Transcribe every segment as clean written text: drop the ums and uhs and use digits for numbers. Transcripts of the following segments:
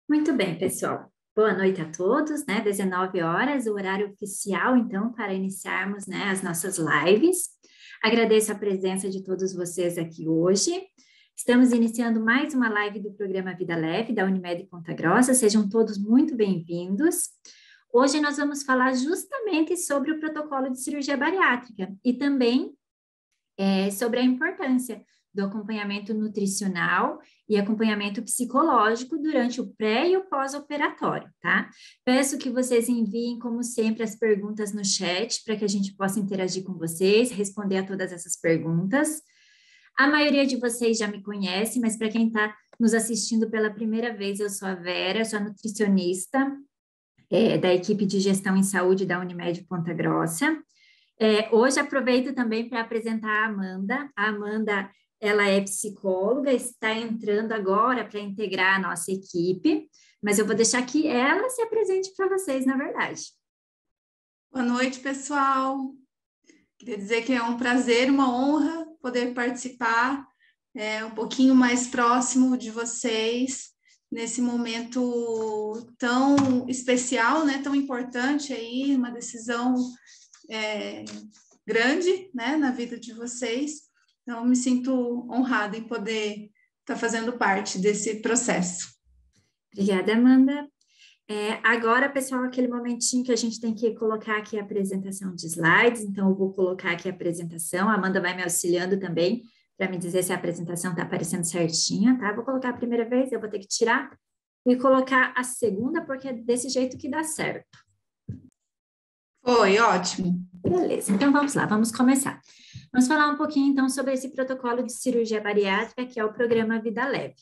Muito bem, pessoal. Boa noite a todos, né? 19 horas, o horário oficial, então, para iniciarmos, né, as nossas lives. Agradeço a presença de todos vocês aqui hoje. Estamos iniciando mais uma live do programa Vida Leve, da Unimed Ponta Grossa. Sejam todos muito bem-vindos. Hoje nós vamos falar justamente sobre o protocolo de cirurgia bariátrica e também sobre a importância do acompanhamento nutricional e acompanhamento psicológico durante o pré e o pós-operatório, tá? Peço que vocês enviem, como sempre, as perguntas no chat para que a gente possa interagir com vocês, responder a todas essas perguntas. A maioria de vocês já me conhece, mas para quem está nos assistindo pela primeira vez, eu sou a Vera, sou a nutricionista da equipe de gestão em saúde da Unimed Ponta Grossa. Hoje aproveito também para apresentar a Amanda. A Amanda, ela é psicóloga, está entrando agora para integrar a nossa equipe, mas eu vou deixar que ela se apresente para vocês, na verdade. Boa noite, pessoal. Queria dizer que é um prazer, uma honra poder participar um pouquinho mais próximo de vocês nesse momento tão especial, né, tão importante aí, uma decisão grande, né, na vida de vocês. Então, me sinto honrada em poder estar fazendo parte desse processo. Obrigada, Amanda. Agora, pessoal, aquele momentinho que a gente tem que colocar aqui a apresentação de slides, então eu vou colocar aqui a apresentação, a Amanda vai me auxiliando também para me dizer se a apresentação está aparecendo certinha, tá? Vou colocar a primeira vez, eu vou ter que tirar e colocar a segunda, porque é desse jeito que dá certo. Foi, ótimo. Beleza, então vamos lá, vamos começar. Vamos falar um pouquinho, então, sobre esse protocolo de cirurgia bariátrica, que é o programa Vida Leve.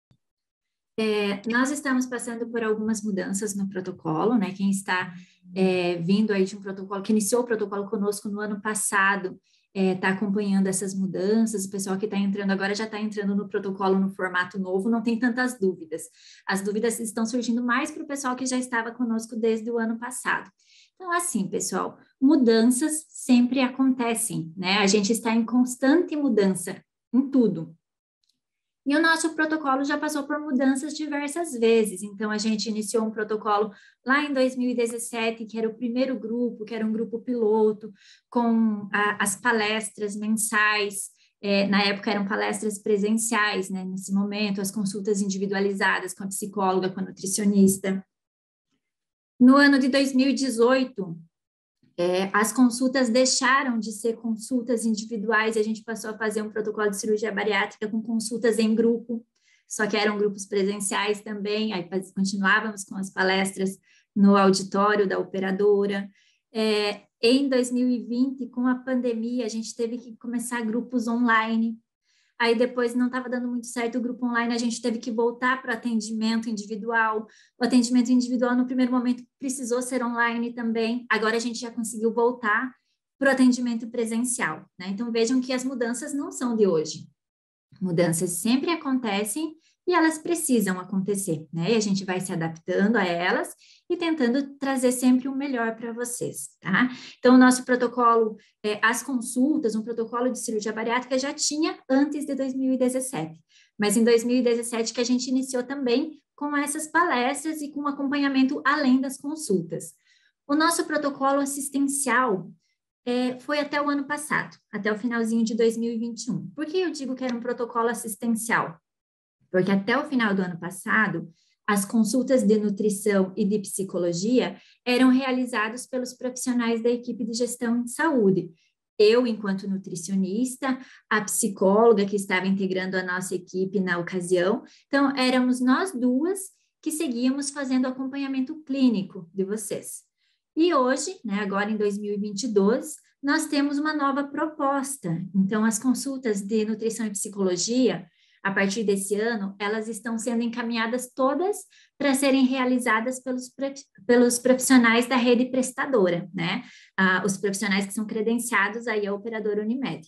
Nós estamos passando por algumas mudanças no protocolo, né? Quem está vindo aí de um protocolo, que iniciou o protocolo conosco no ano passado, está acompanhando essas mudanças, o pessoal que está entrando agora já está entrando no protocolo no formato novo, não tem tantas dúvidas. As dúvidas estão surgindo mais para o pessoal que já estava conosco desde o ano passado. Então, assim, pessoal, mudanças sempre acontecem, né? A gente está em constante mudança em tudo. E o nosso protocolo já passou por mudanças diversas vezes. Então, a gente iniciou um protocolo lá em 2017, que era o primeiro grupo, que era um grupo piloto, com as palestras mensais. Na época, eram palestras presenciais, né? Nesse momento, as consultas individualizadas com a psicóloga, com a nutricionista. No ano de 2018, as consultas deixaram de ser consultas individuais e a gente passou a fazer um protocolo de cirurgia bariátrica com consultas em grupo, só que eram grupos presenciais também, aí continuávamos com as palestras no auditório da operadora. Em 2020, com a pandemia, a gente teve que começar grupos online. Aí depois não estava dando muito certo o grupo online, a gente teve que voltar para o atendimento individual. O atendimento individual, no primeiro momento, precisou ser online também. Agora a gente já conseguiu voltar para o atendimento presencial, né? Então vejam que as mudanças não são de hoje. Mudanças sempre acontecem e elas precisam acontecer, né? E a gente vai se adaptando a elas e tentando trazer sempre o melhor para vocês, tá? Então, o nosso protocolo, as consultas, um protocolo de cirurgia bariátrica já tinha antes de 2017, mas em 2017 que a gente iniciou também com essas palestras e com acompanhamento além das consultas. O nosso protocolo assistencial foi até o ano passado, até o finalzinho de 2021. Por que eu digo que era um protocolo assistencial? Porque até o final do ano passado, as consultas de nutrição e de psicologia eram realizadas pelos profissionais da equipe de gestão de saúde. Eu, enquanto nutricionista, a psicóloga que estava integrando a nossa equipe na ocasião. Então, éramos nós duas que seguíamos fazendo o acompanhamento clínico de vocês. E hoje, né, agora em 2022, nós temos uma nova proposta. Então, as consultas de nutrição e psicologia, a partir desse ano, elas estão sendo encaminhadas todas para serem realizadas pelos profissionais da rede prestadora, né? Os profissionais que são credenciados aí à operadora Unimed.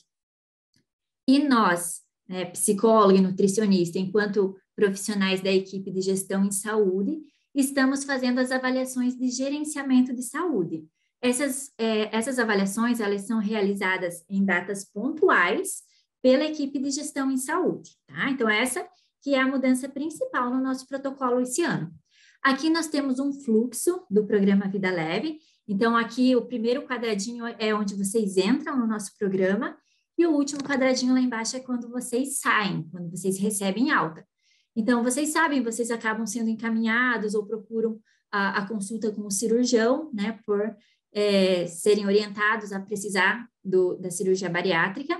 E nós, né, psicólogo e nutricionista, enquanto profissionais da equipe de gestão em saúde, estamos fazendo as avaliações de gerenciamento de saúde. Essas avaliações, elas são realizadas em datas pontuais, pela equipe de gestão em saúde, tá? Então, essa que é a mudança principal no nosso protocolo esse ano. Aqui nós temos um fluxo do programa Vida Leve. Então, aqui o primeiro quadradinho é onde vocês entram no nosso programa, e o último quadradinho lá embaixo é quando vocês saem, quando vocês recebem alta. Então, vocês sabem, vocês acabam sendo encaminhados ou procuram a consulta com o cirurgião, né, por serem orientados a precisar da cirurgia bariátrica.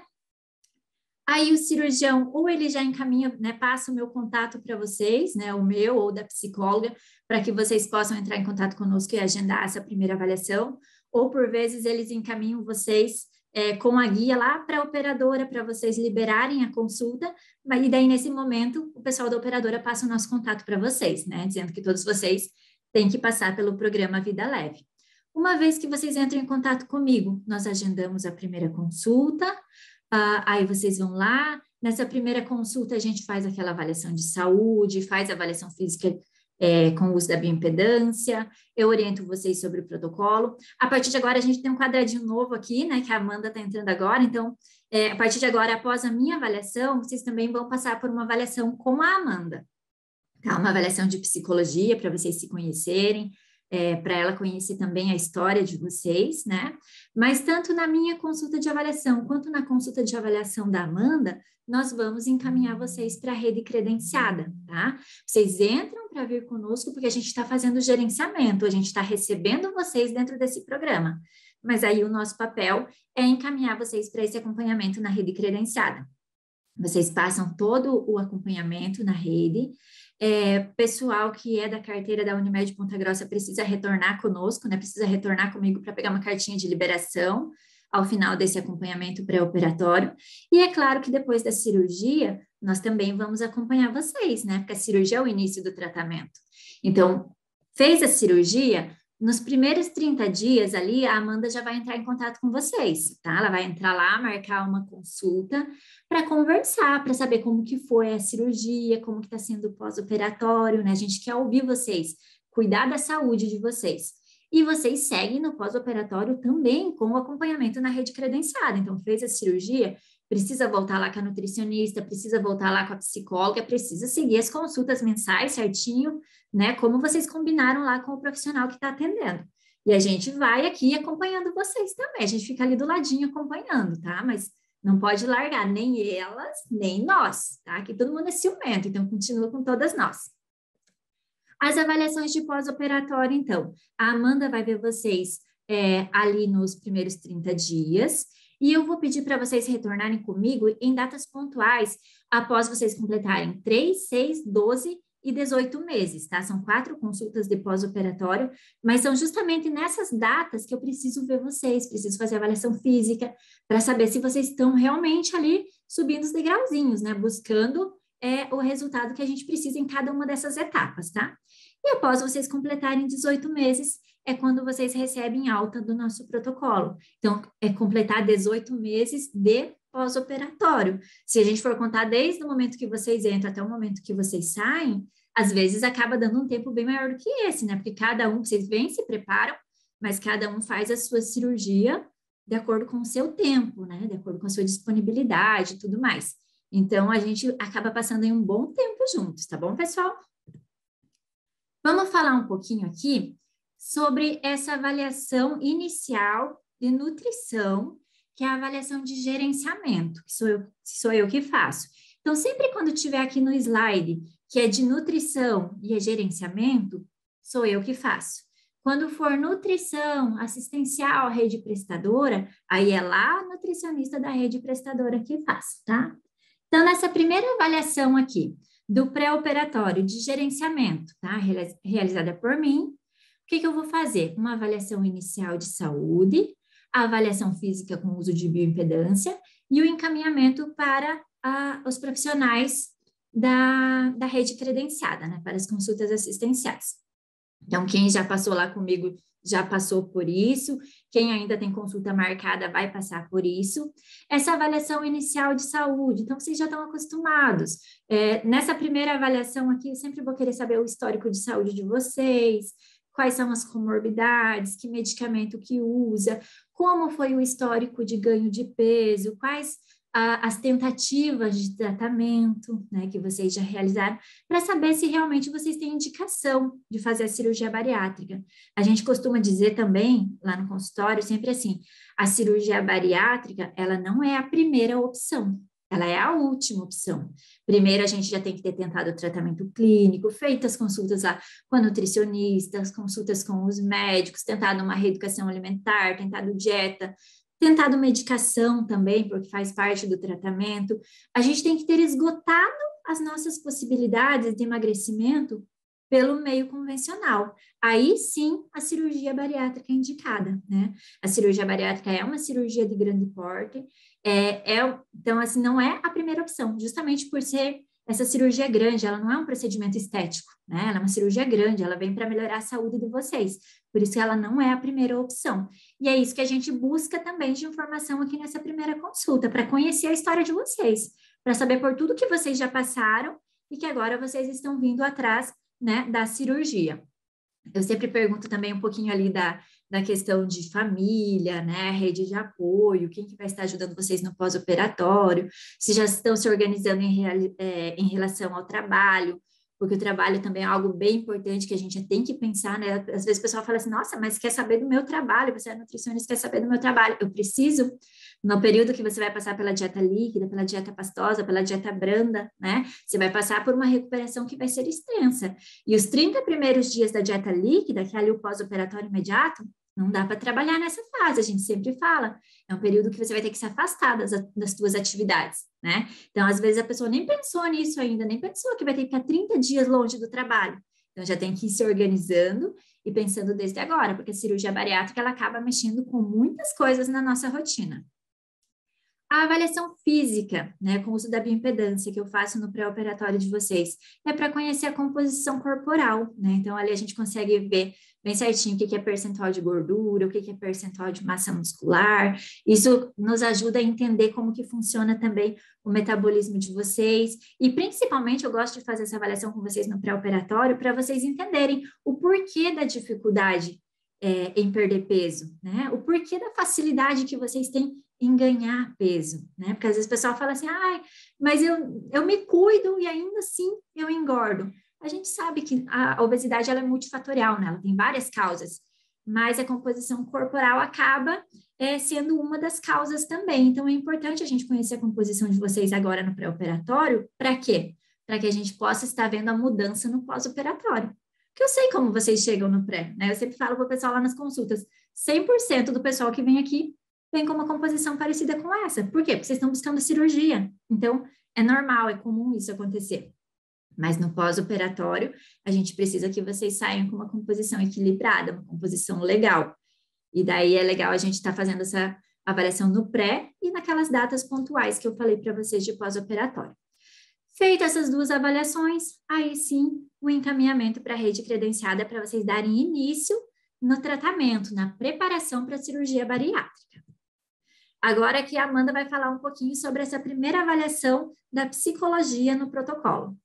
Aí o cirurgião, ou ele já encaminha, né, passa o meu contato para vocês, né, o meu ou da psicóloga, para que vocês possam entrar em contato conosco e agendar essa primeira avaliação, ou por vezes eles encaminham vocês com a guia lá para a operadora, para vocês liberarem a consulta, e daí nesse momento o pessoal da operadora passa o nosso contato para vocês, né, dizendo que todos vocês têm que passar pelo programa Vida Leve. Uma vez que vocês entram em contato comigo, nós agendamos a primeira consulta. Aí vocês vão lá, nessa primeira consulta a gente faz aquela avaliação de saúde, faz a avaliação física com o uso da bioimpedância, eu oriento vocês sobre o protocolo. A partir de agora a gente tem um quadradinho novo aqui, né, que a Amanda está entrando agora, então a partir de agora, após a minha avaliação, vocês também vão passar por uma avaliação com a Amanda, tá? Uma avaliação de psicologia para vocês se conhecerem, para ela conhecer também a história de vocês, né? Mas tanto na minha consulta de avaliação quanto na consulta de avaliação da Amanda, nós vamos encaminhar vocês para a rede credenciada, tá? Vocês entram para vir conosco porque a gente está fazendo o gerenciamento, a gente está recebendo vocês dentro desse programa. Mas aí o nosso papel é encaminhar vocês para esse acompanhamento na rede credenciada. Vocês passam todo o acompanhamento na rede. Pessoal que é da carteira da Unimed Ponta Grossa precisa retornar conosco, né? Precisa retornar comigo para pegar uma cartinha de liberação ao final desse acompanhamento pré-operatório. E é claro que depois da cirurgia, nós também vamos acompanhar vocês, né? Porque a cirurgia é o início do tratamento. Então, fez a cirurgia, nos primeiros 30 dias ali, a Amanda já vai entrar em contato com vocês, tá? Ela vai entrar lá, marcar uma consulta para conversar, para saber como que foi a cirurgia, como que está sendo o pós-operatório, né? A gente quer ouvir vocês, cuidar da saúde de vocês. E vocês seguem no pós-operatório também com o acompanhamento na rede credenciada. Então, fez a cirurgia, precisa voltar lá com a nutricionista, precisa voltar lá com a psicóloga, precisa seguir as consultas mensais certinho, né? Como vocês combinaram lá com o profissional que está atendendo. E a gente vai aqui acompanhando vocês também, a gente fica ali do ladinho acompanhando, tá? Mas não pode largar nem elas, nem nós, tá? Aqui todo mundo é ciumento, então continua com todas nós. As avaliações de pós-operatório, então, a Amanda vai ver vocês ali nos primeiros 30 dias, e eu vou pedir para vocês retornarem comigo em datas pontuais após vocês completarem 3, 6, 12 e 18 meses, tá? São 4 consultas de pós-operatório, mas são justamente nessas datas que eu preciso ver vocês, preciso fazer avaliação física para saber se vocês estão realmente ali subindo os degrauzinhos, né? Buscando o resultado que a gente precisa em cada uma dessas etapas, tá? E após vocês completarem 18 meses, é quando vocês recebem alta do nosso protocolo. Então, é completar 18 meses de pós-operatório. Se a gente for contar desde o momento que vocês entram até o momento que vocês saem, às vezes acaba dando um tempo bem maior do que esse, né? Porque cada um, vocês vêm, se preparam, mas cada um faz a sua cirurgia de acordo com o seu tempo, né? De acordo com a sua disponibilidade e tudo mais. Então, a gente acaba passando aí um bom tempo juntos, tá bom, pessoal? Vamos falar um pouquinho aqui sobre essa avaliação inicial de nutrição, que é a avaliação de gerenciamento, que sou eu que faço. Então, sempre quando tiver aqui no slide, que é de nutrição e gerenciamento, sou eu que faço. Quando for nutrição assistencial, rede prestadora, aí é lá a nutricionista da rede prestadora que faz, tá? Então, nessa primeira avaliação aqui, do pré-operatório de gerenciamento, tá? Realizada por mim, o que eu vou fazer? Uma avaliação inicial de saúde, a avaliação física com uso de bioimpedância e o encaminhamento para os profissionais da rede credenciada, né? Para as consultas assistenciais. Então, quem já passou lá comigo já passou por isso, quem ainda tem consulta marcada vai passar por isso. Essa avaliação inicial de saúde, então vocês já estão acostumados. Nessa primeira avaliação aqui, eu sempre vou querer saber o histórico de saúde de vocês, quais são as comorbidades, que medicamento que usa, como foi o histórico de ganho de peso, quais as tentativas de tratamento, né, que vocês já realizaram, para saber se realmente vocês têm indicação de fazer a cirurgia bariátrica. A gente costuma dizer também, lá no consultório, sempre assim, a cirurgia bariátrica, ela não é a primeira opção, ela é a última opção. Primeiro, a gente já tem que ter tentado o tratamento clínico, feito as consultas lá com a nutricionista, as consultas com os médicos, tentado uma reeducação alimentar, tentado dieta, tentado medicação também, porque faz parte do tratamento. A gente tem que ter esgotado as nossas possibilidades de emagrecimento pelo meio convencional. Aí sim, a cirurgia bariátrica é indicada, né? A cirurgia bariátrica é uma cirurgia de grande porte, então, assim, não é a primeira opção, justamente por ser essa cirurgia grande, ela não é um procedimento estético, né? Ela é uma cirurgia grande, ela vem para melhorar a saúde de vocês, por isso que ela não é a primeira opção. E é isso que a gente busca também de informação aqui nessa primeira consulta, para conhecer a história de vocês, para saber por tudo que vocês já passaram e que agora vocês estão vindo atrás, né, da cirurgia. Eu sempre pergunto também um pouquinho ali da questão de família, né, rede de apoio, quem que vai estar ajudando vocês no pós-operatório, se já estão se organizando em relação ao trabalho, porque o trabalho também é algo bem importante que a gente tem que pensar, né? Às vezes o pessoal fala assim, nossa, mas quer saber do meu trabalho, você é nutricionista, quer saber do meu trabalho. Eu preciso, no período que você vai passar pela dieta líquida, pela dieta pastosa, pela dieta branda, né? Você vai passar por uma recuperação que vai ser extensa. E os 30 primeiros dias da dieta líquida, que é ali o pós-operatório imediato, não dá para trabalhar nessa fase, a gente sempre fala. É um período que você vai ter que se afastar das suas atividades, né? Então, às vezes, a pessoa nem pensou nisso ainda, nem pensou que vai ter que ficar 30 dias longe do trabalho. Então, já tem que ir se organizando e pensando desde agora, porque a cirurgia bariátrica, ela acaba mexendo com muitas coisas na nossa rotina. A avaliação física, né, com o uso da bioimpedância que eu faço no pré-operatório de vocês, é para conhecer a composição corporal, né? Então, ali a gente consegue ver bem certinho o que é percentual de gordura, o que é percentual de massa muscular. Isso nos ajuda a entender como que funciona também o metabolismo de vocês. E, principalmente, eu gosto de fazer essa avaliação com vocês no pré-operatório para vocês entenderem o porquê da dificuldade em perder peso, né? O porquê da facilidade que vocês têm em ganhar peso, né? Porque às vezes o pessoal fala assim, mas eu me cuido e ainda assim eu engordo. A gente sabe que a obesidade ela é multifatorial, né? Ela tem várias causas, mas a composição corporal acaba sendo uma das causas também. Então é importante a gente conhecer a composição de vocês agora no pré-operatório, para quê? Para que a gente possa estar vendo a mudança no pós-operatório. Porque eu sei como vocês chegam no pré, né? Eu sempre falo para o pessoal lá nas consultas, 100% do pessoal que vem aqui vem com uma composição parecida com essa. Por quê? Porque vocês estão buscando cirurgia. Então, é normal, é comum isso acontecer. Mas no pós-operatório, a gente precisa que vocês saiam com uma composição equilibrada, uma composição legal. E daí é legal a gente estar fazendo essa avaliação no pré e naquelas datas pontuais que eu falei para vocês de pós-operatório. Feitas essas duas avaliações, aí sim, o encaminhamento para a rede credenciada para vocês darem início no tratamento, na preparação para a cirurgia bariátrica. Agora que a Amanda vai falar um pouquinho sobre essa primeira avaliação da psicologia no protocolo.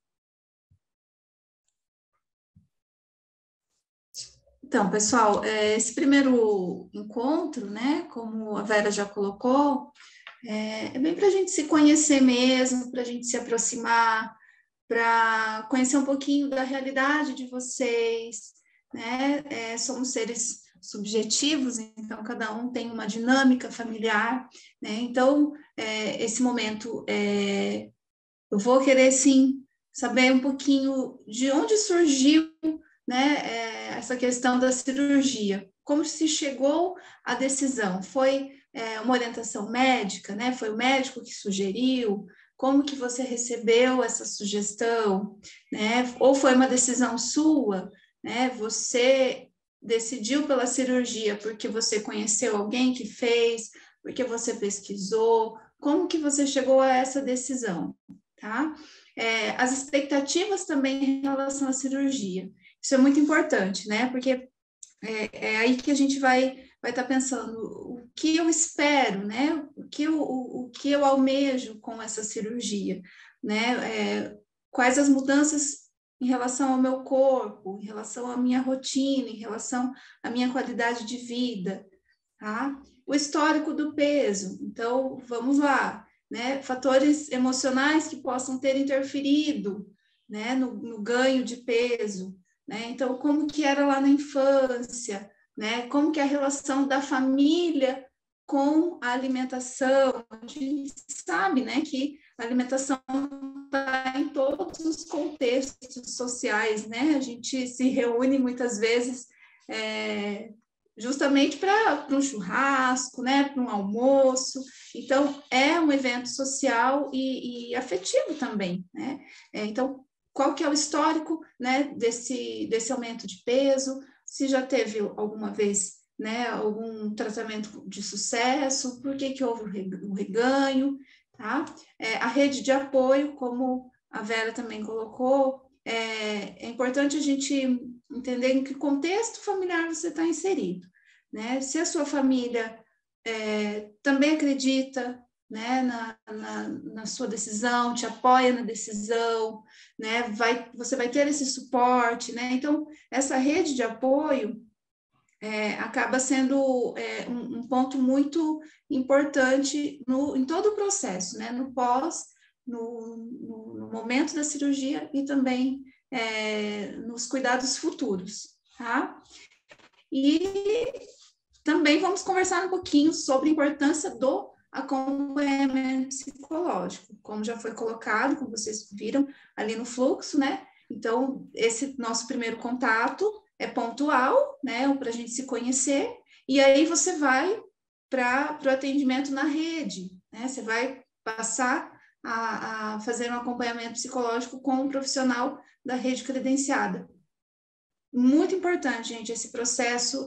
Então, pessoal, esse primeiro encontro, né, como a Vera já colocou, é bem para a gente se conhecer mesmo, para a gente se aproximar, para conhecer um pouquinho da realidade de vocês, né? Somos seres subjetivos, então cada um tem uma dinâmica familiar, né? Então, esse momento, eu vou querer, sim, saber um pouquinho de onde surgiu, né, essa questão da cirurgia, como se chegou à decisão, foi uma orientação médica, né? Foi o médico que sugeriu, como que você recebeu essa sugestão, né? Ou foi uma decisão sua, né? Você decidiu pela cirurgia porque você conheceu alguém que fez, porque você pesquisou, como que você chegou a essa decisão, tá? As expectativas também em relação à cirurgia, isso é muito importante, né? Porque é aí que a gente vai estar pensando o que eu espero, né? O que eu almejo com essa cirurgia, né? Quais as mudanças em relação ao meu corpo, em relação à minha rotina, em relação à minha qualidade de vida, tá? O histórico do peso. Então, vamos lá. né? Fatores emocionais que possam ter interferido, né, no ganho de peso, né? Então, como que era lá na infância, né? Como que é a relação da família com a alimentação? A gente sabe, né, que a alimentação está em todos os contextos sociais, né? A gente se reúne muitas vezes justamente para um churrasco, né, para um almoço. Então, é um evento social e afetivo também, né? Então, qual que é o histórico, né, desse aumento de peso? Se já teve alguma vez, né, algum tratamento de sucesso? Por que que houve o reganho? Tá? A rede de apoio, como a Vera também colocou, é importante a gente entender em que contexto familiar você está inserido, né? Se a sua família também acredita, né, na sua decisão, te apoia na decisão, né? Você vai ter esse suporte, né? Então, essa rede de apoio acaba sendo um ponto muito importante em todo o processo, né? No pós, no momento da cirurgia e também nos cuidados futuros, tá? E também vamos conversar um pouquinho sobre a importância do acompanhamento psicológico, como já foi colocado, como vocês viram ali no fluxo, né? Então, esse nosso primeiro contato é pontual, né? Para a gente se conhecer, e aí você vai para o atendimento na rede, né? Você vai passar a fazer um acompanhamento psicológico com um profissional da rede credenciada. Muito importante, gente, esse processo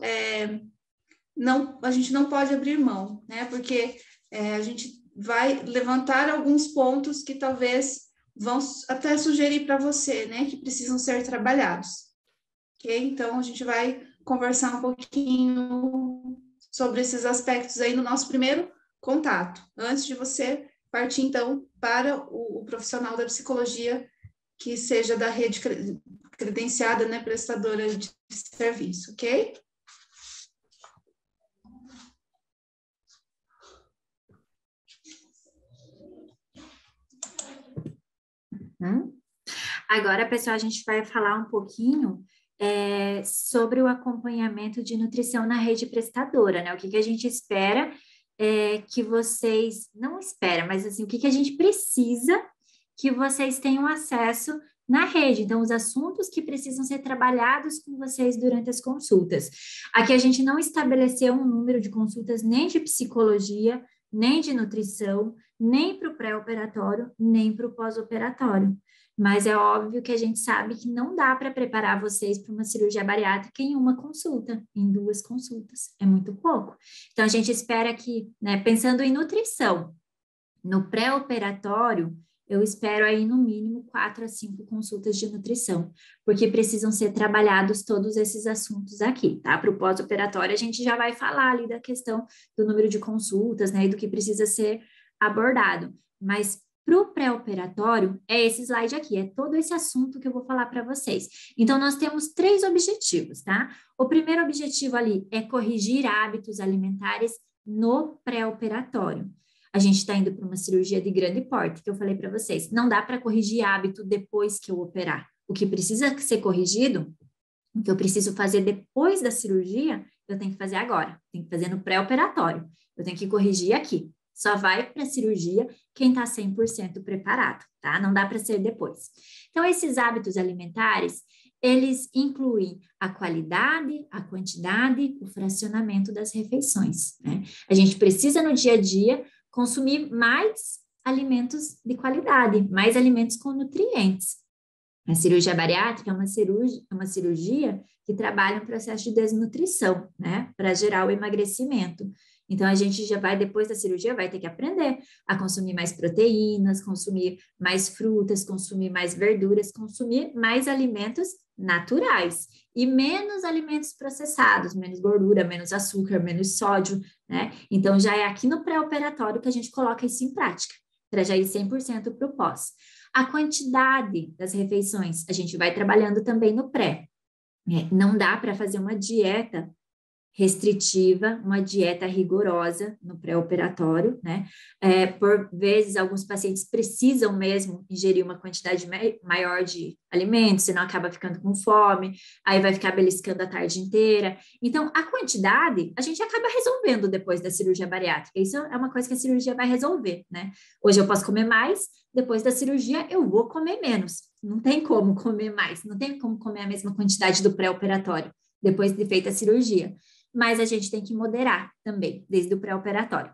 a gente não pode abrir mão, né? Porque a gente vai levantar alguns pontos que talvez vão até sugerir para você, né? Que precisam ser trabalhados, ok? Então, a gente vai conversar um pouquinho sobre esses aspectos aí no nosso primeiro contato, antes de você partir, então, para o profissional da psicologia que seja da rede credenciada, né? Prestadora de serviço, ok? Agora, pessoal, a gente vai falar um pouquinho sobre o acompanhamento de nutrição na rede prestadora, né? O que a gente espera que vocês, não espera, mas assim, o que a gente precisa que vocês tenham acesso na rede. Então, os assuntos que precisam ser trabalhados com vocês durante as consultas. Aqui a gente não estabeleceu um número de consultas nem de psicologia, nem de nutrição, nem para o pré-operatório, nem para o pós-operatório. Mas é óbvio que a gente sabe que não dá para preparar vocês para uma cirurgia bariátrica em uma consulta, em 2 consultas. É muito pouco. Então, a gente espera que, né, pensando em nutrição, no pré-operatório, eu espero aí no mínimo 4 a 5 consultas de nutrição, porque precisam ser trabalhados todos esses assuntos aqui, tá? Para o pós-operatório, a gente já vai falar ali da questão do número de consultas, né, e do que precisa ser abordado. Mas para o pré-operatório, é esse slide aqui, é todo esse assunto que eu vou falar para vocês. Então, nós temos 3 objetivos, tá? O primeiro objetivo ali é corrigir hábitos alimentares no pré-operatório. A gente está indo para uma cirurgia de grande porte, que eu falei para vocês. Não dá para corrigir hábito depois que eu operar. O que precisa ser corrigido, o que eu preciso fazer depois da cirurgia, eu tenho que fazer agora. Tenho que fazer no pré-operatório. Eu tenho que corrigir aqui. Só vai para a cirurgia quem está 100% preparado, tá? Não dá para ser depois. Então, esses hábitos alimentares, eles incluem a qualidade, a quantidade, o fracionamento das refeições, né? A gente precisa, no dia a dia, consumir mais alimentos de qualidade, mais alimentos com nutrientes. A cirurgia bariátrica é uma cirurgia que trabalha um processo de desnutrição, né, para gerar o emagrecimento. Então, a gente já vai, depois da cirurgia, vai ter que aprender a consumir mais proteínas, consumir mais frutas, consumir mais verduras, consumir mais alimentos naturais e menos alimentos processados, menos gordura, menos açúcar, menos sódio, né? Então, já é aqui no pré-operatório que a gente coloca isso em prática, para já ir 100% para o pós. A quantidade das refeições, a gente vai trabalhando também no pré. Não dá para fazer uma dieta restritiva, uma dieta rigorosa no pré-operatório, né? Por vezes, alguns pacientes precisam mesmo ingerir uma quantidade maior de alimentos, senão acaba ficando com fome, aí vai ficar beliscando a tarde inteira. Então, a quantidade, a gente acaba resolvendo depois da cirurgia bariátrica. Isso é uma coisa que a cirurgia vai resolver, né? Hoje eu posso comer mais, depois da cirurgia eu vou comer menos. Não tem como comer mais, não tem como comer a mesma quantidade do pré-operatório, depois de feita a cirurgia. Mas a gente tem que moderar também, desde o pré-operatório.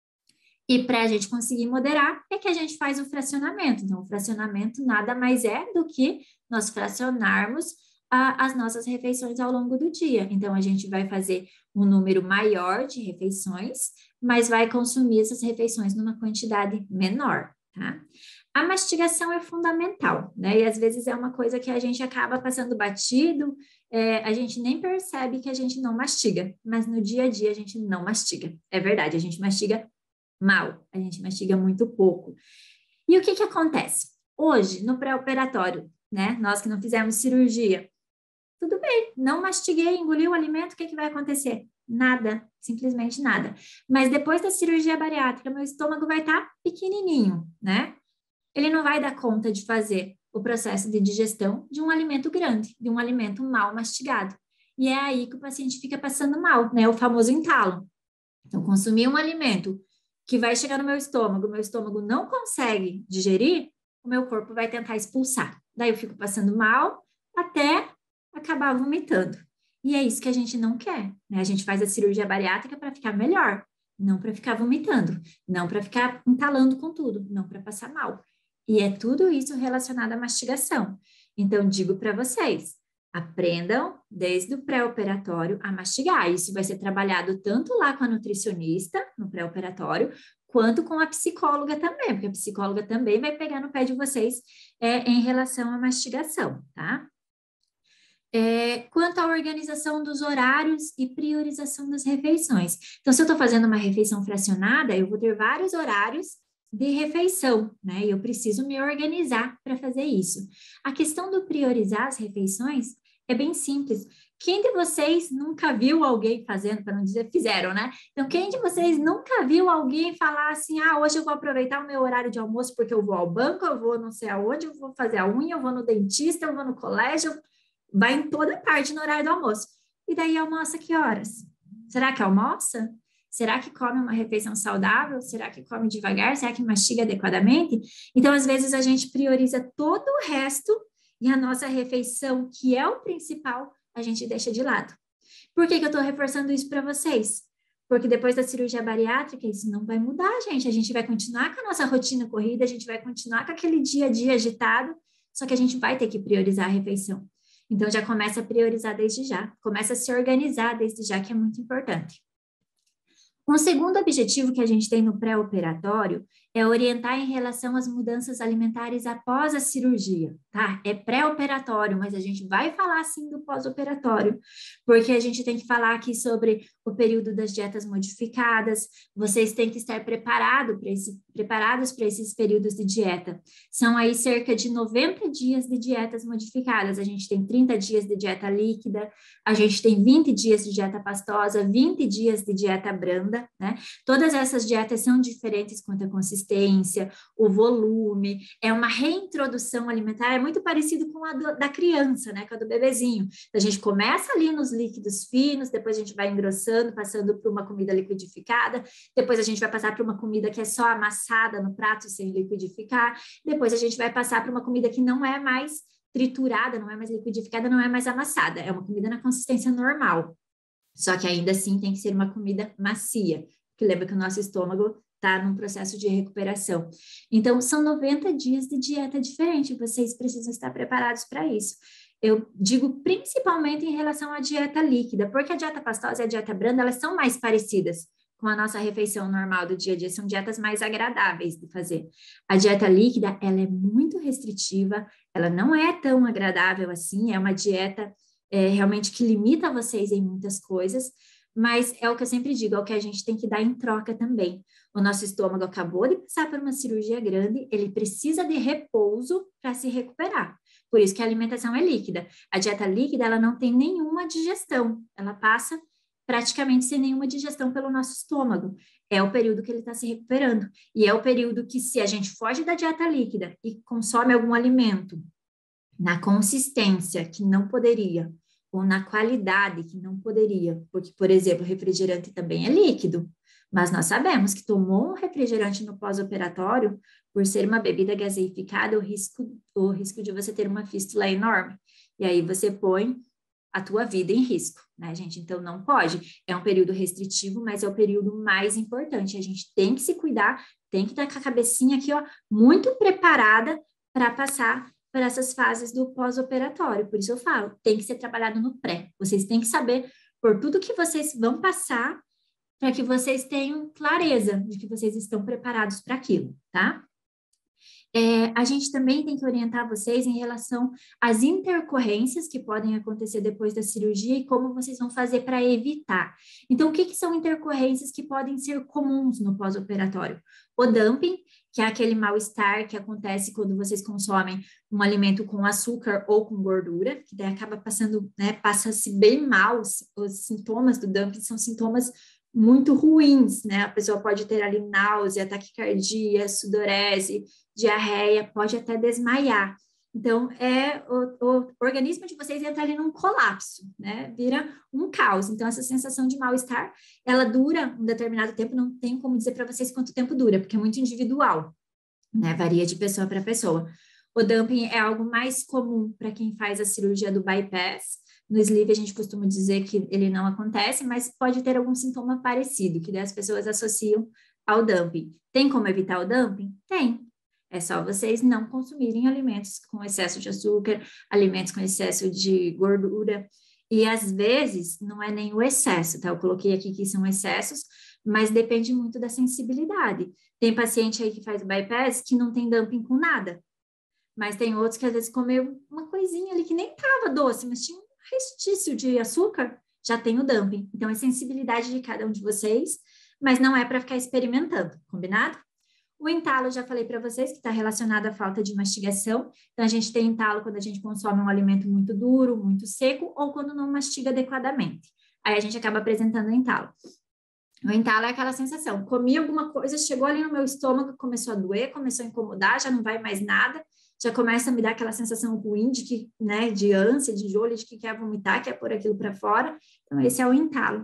E para a gente conseguir moderar, é que a gente faz o fracionamento. Então, o fracionamento nada mais é do que nós fracionarmos as nossas refeições ao longo do dia. Então, a gente vai fazer um número maior de refeições, mas vai consumir essas refeições numa quantidade menor, tá? A mastigação é fundamental, né? E às vezes é uma coisa que a gente acaba passando batido, a gente nem percebe que a gente não mastiga, mas no dia a dia a gente não mastiga. É verdade, a gente mastiga mal, a gente mastiga muito pouco. E o que que acontece? Hoje, no pré-operatório, né? Nós que não fizemos cirurgia, tudo bem, não mastiguei, engoli o alimento, o que que vai acontecer? Nada, simplesmente nada. Mas depois da cirurgia bariátrica, meu estômago vai estar pequenininho, né? Ele não vai dar conta de fazer o processo de digestão de um alimento grande, de um alimento mal mastigado. E é aí que o paciente fica passando mal, né? O famoso entalo. Então, consumir um alimento que vai chegar no meu estômago não consegue digerir, o meu corpo vai tentar expulsar. Daí eu fico passando mal até acabar vomitando. E é isso que a gente não quer, né? A gente faz a cirurgia bariátrica para ficar melhor, não para ficar vomitando, não para ficar entalando com tudo, não para passar mal. E é tudo isso relacionado à mastigação. Então, digo para vocês, aprendam desde o pré-operatório a mastigar. Isso vai ser trabalhado tanto lá com a nutricionista, no pré-operatório, quanto com a psicóloga também, porque a psicóloga também vai pegar no pé de vocês em relação à mastigação, tá? Quanto à organização dos horários e priorização das refeições. Então, se eu estou fazendo uma refeição fracionada, eu vou ter vários horários de refeição, né? E eu preciso me organizar para fazer isso. A questão do priorizar as refeições é bem simples. Quem de vocês nunca viu alguém fazendo, para não dizer fizeram, né? Então, quem de vocês nunca viu alguém falar assim, hoje eu vou aproveitar o meu horário de almoço porque eu vou ao banco, eu vou não sei aonde, eu vou fazer a unha, eu vou no dentista, eu vou no colégio, vai em toda parte no horário do almoço. E daí almoça que horas? Será que almoça? Será que come uma refeição saudável? Será que come devagar? Será que mastiga adequadamente? Então, às vezes, a gente prioriza todo o resto e a nossa refeição, que é o principal, a gente deixa de lado. Por que que eu estou reforçando isso para vocês? Porque depois da cirurgia bariátrica, isso não vai mudar, gente. A gente vai continuar com a nossa rotina corrida, a gente vai continuar com aquele dia a dia agitado, só que a gente vai ter que priorizar a refeição. Então, já começa a priorizar desde já, começa a se organizar desde já, que é muito importante. Um segundo objetivo que a gente tem no pré-operatório é orientar em relação às mudanças alimentares após a cirurgia, tá? É pré-operatório, mas a gente vai falar sim do pós-operatório, porque a gente tem que falar aqui sobre o período das dietas modificadas, vocês têm que estar preparados para esses períodos de dieta. São aí cerca de 90 dias de dietas modificadas, a gente tem 30 dias de dieta líquida, a gente tem 20 dias de dieta pastosa, 20 dias de dieta branda, né? Todas essas dietas são diferentes quanto à consistência, o volume, é uma reintrodução alimentar, é muito parecido com a da criança, né? Com a do bebezinho. Então, a gente começa ali nos líquidos finos, depois a gente vai engrossando, passando por uma comida liquidificada, depois a gente vai passar para uma comida que é só amassada no prato sem liquidificar, depois a gente vai passar para uma comida que não é mais triturada, não é mais liquidificada, não é mais amassada, é uma comida na consistência normal. Só que ainda assim tem que ser uma comida macia, porque lembra que o nosso estômago está num processo de recuperação. Então, são 90 dias de dieta diferente, vocês precisam estar preparados para isso. Eu digo principalmente em relação à dieta líquida, porque a dieta pastosa e a dieta branda, elas são mais parecidas com a nossa refeição normal do dia a dia, são dietas mais agradáveis de fazer. A dieta líquida, ela é muito restritiva, ela não é tão agradável assim, é uma dieta realmente que limita vocês em muitas coisas, mas é o que eu sempre digo, é o que a gente tem que dar em troca também. O nosso estômago acabou de passar por uma cirurgia grande, ele precisa de repouso para se recuperar. Por isso que a alimentação é líquida. A dieta líquida, ela não tem nenhuma digestão, ela passa praticamente sem nenhuma digestão pelo nosso estômago. É o período que ele está se recuperando. E é o período que, se a gente foge da dieta líquida e consome algum alimento na consistência que não poderia, ou na qualidade que não poderia, porque, por exemplo, o refrigerante também é líquido, mas nós sabemos que tomou um refrigerante no pós-operatório, por ser uma bebida gaseificada, o risco de você ter uma fístula é enorme. E aí você põe a tua vida em risco, né, gente? Então, não pode. É um período restritivo, mas é o período mais importante. A gente tem que se cuidar, tem que estar com a cabecinha aqui, ó, muito preparada para passar por essas fases do pós-operatório. Por isso eu falo, tem que ser trabalhado no pré. Vocês têm que saber por tudo que vocês vão passar para que vocês tenham clareza de que vocês estão preparados para aquilo, tá? A gente também tem que orientar vocês em relação às intercorrências que podem acontecer depois da cirurgia e como vocês vão fazer para evitar. Então, o que são intercorrências que podem ser comuns no pós-operatório? O dumping, que é aquele mal-estar que acontece quando vocês consomem um alimento com açúcar ou com gordura, que daí acaba passando, né, passa-se bem mal. Os sintomas do dumping são sintomas muito ruins, né? A pessoa pode ter ali náusea, taquicardia, sudorese, diarreia, pode até desmaiar. Então, o organismo de vocês entra ali num colapso, né? Vira um caos. Então, essa sensação de mal-estar, ela dura um determinado tempo, não tem como dizer para vocês quanto tempo dura, porque é muito individual, né? Varia de pessoa para pessoa. O dumping é algo mais comum para quem faz a cirurgia do bypass. No sleeve, a gente costuma dizer que ele não acontece, mas pode ter algum sintoma parecido, que as pessoas associam ao dumping. Tem como evitar o dumping? Tem. É só vocês não consumirem alimentos com excesso de açúcar, alimentos com excesso de gordura. E, às vezes, não é nem o excesso, tá? Eu coloquei aqui que são excessos, mas depende muito da sensibilidade. Tem paciente aí que faz o bypass que não tem dumping com nada. Mas tem outros que, às vezes, comeu uma coisinha ali que nem estava doce, mas tinha restício de açúcar, já tem o dumping. Então, é sensibilidade de cada um de vocês, mas não é para ficar experimentando, combinado? O entalo, já falei para vocês, que está relacionado à falta de mastigação. Então, a gente tem entalo quando a gente consome um alimento muito duro, muito seco, ou quando não mastiga adequadamente. Aí, a gente acaba apresentando o entalo. O entalo é aquela sensação, comi alguma coisa, chegou ali no meu estômago, começou a doer, começou a incomodar, já não vai mais nada, já começa a me dar aquela sensação ruim de que, né, de ânsia, de enjoo, de que quer vomitar, quer pôr aquilo para fora. Então, esse é o entalo.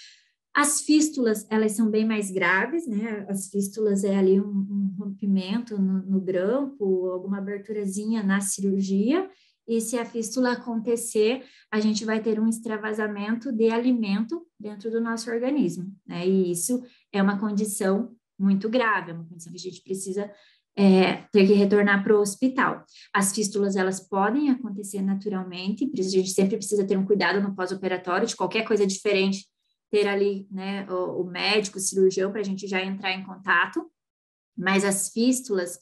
As fístulas, elas são bem mais graves, né? As fístulas é ali um rompimento no grampo, alguma aberturazinha na cirurgia, e se a fístula acontecer, a gente vai ter um extravasamento de alimento dentro do nosso organismo, né? E isso é uma condição muito grave, é uma condição que a gente precisa ter que retornar para o hospital. As fístulas, elas podem acontecer naturalmente, por isso a gente sempre precisa ter um cuidado no pós-operatório, de qualquer coisa diferente, ter ali, né, o médico, o cirurgião, para a gente já entrar em contato, mas as fístulas,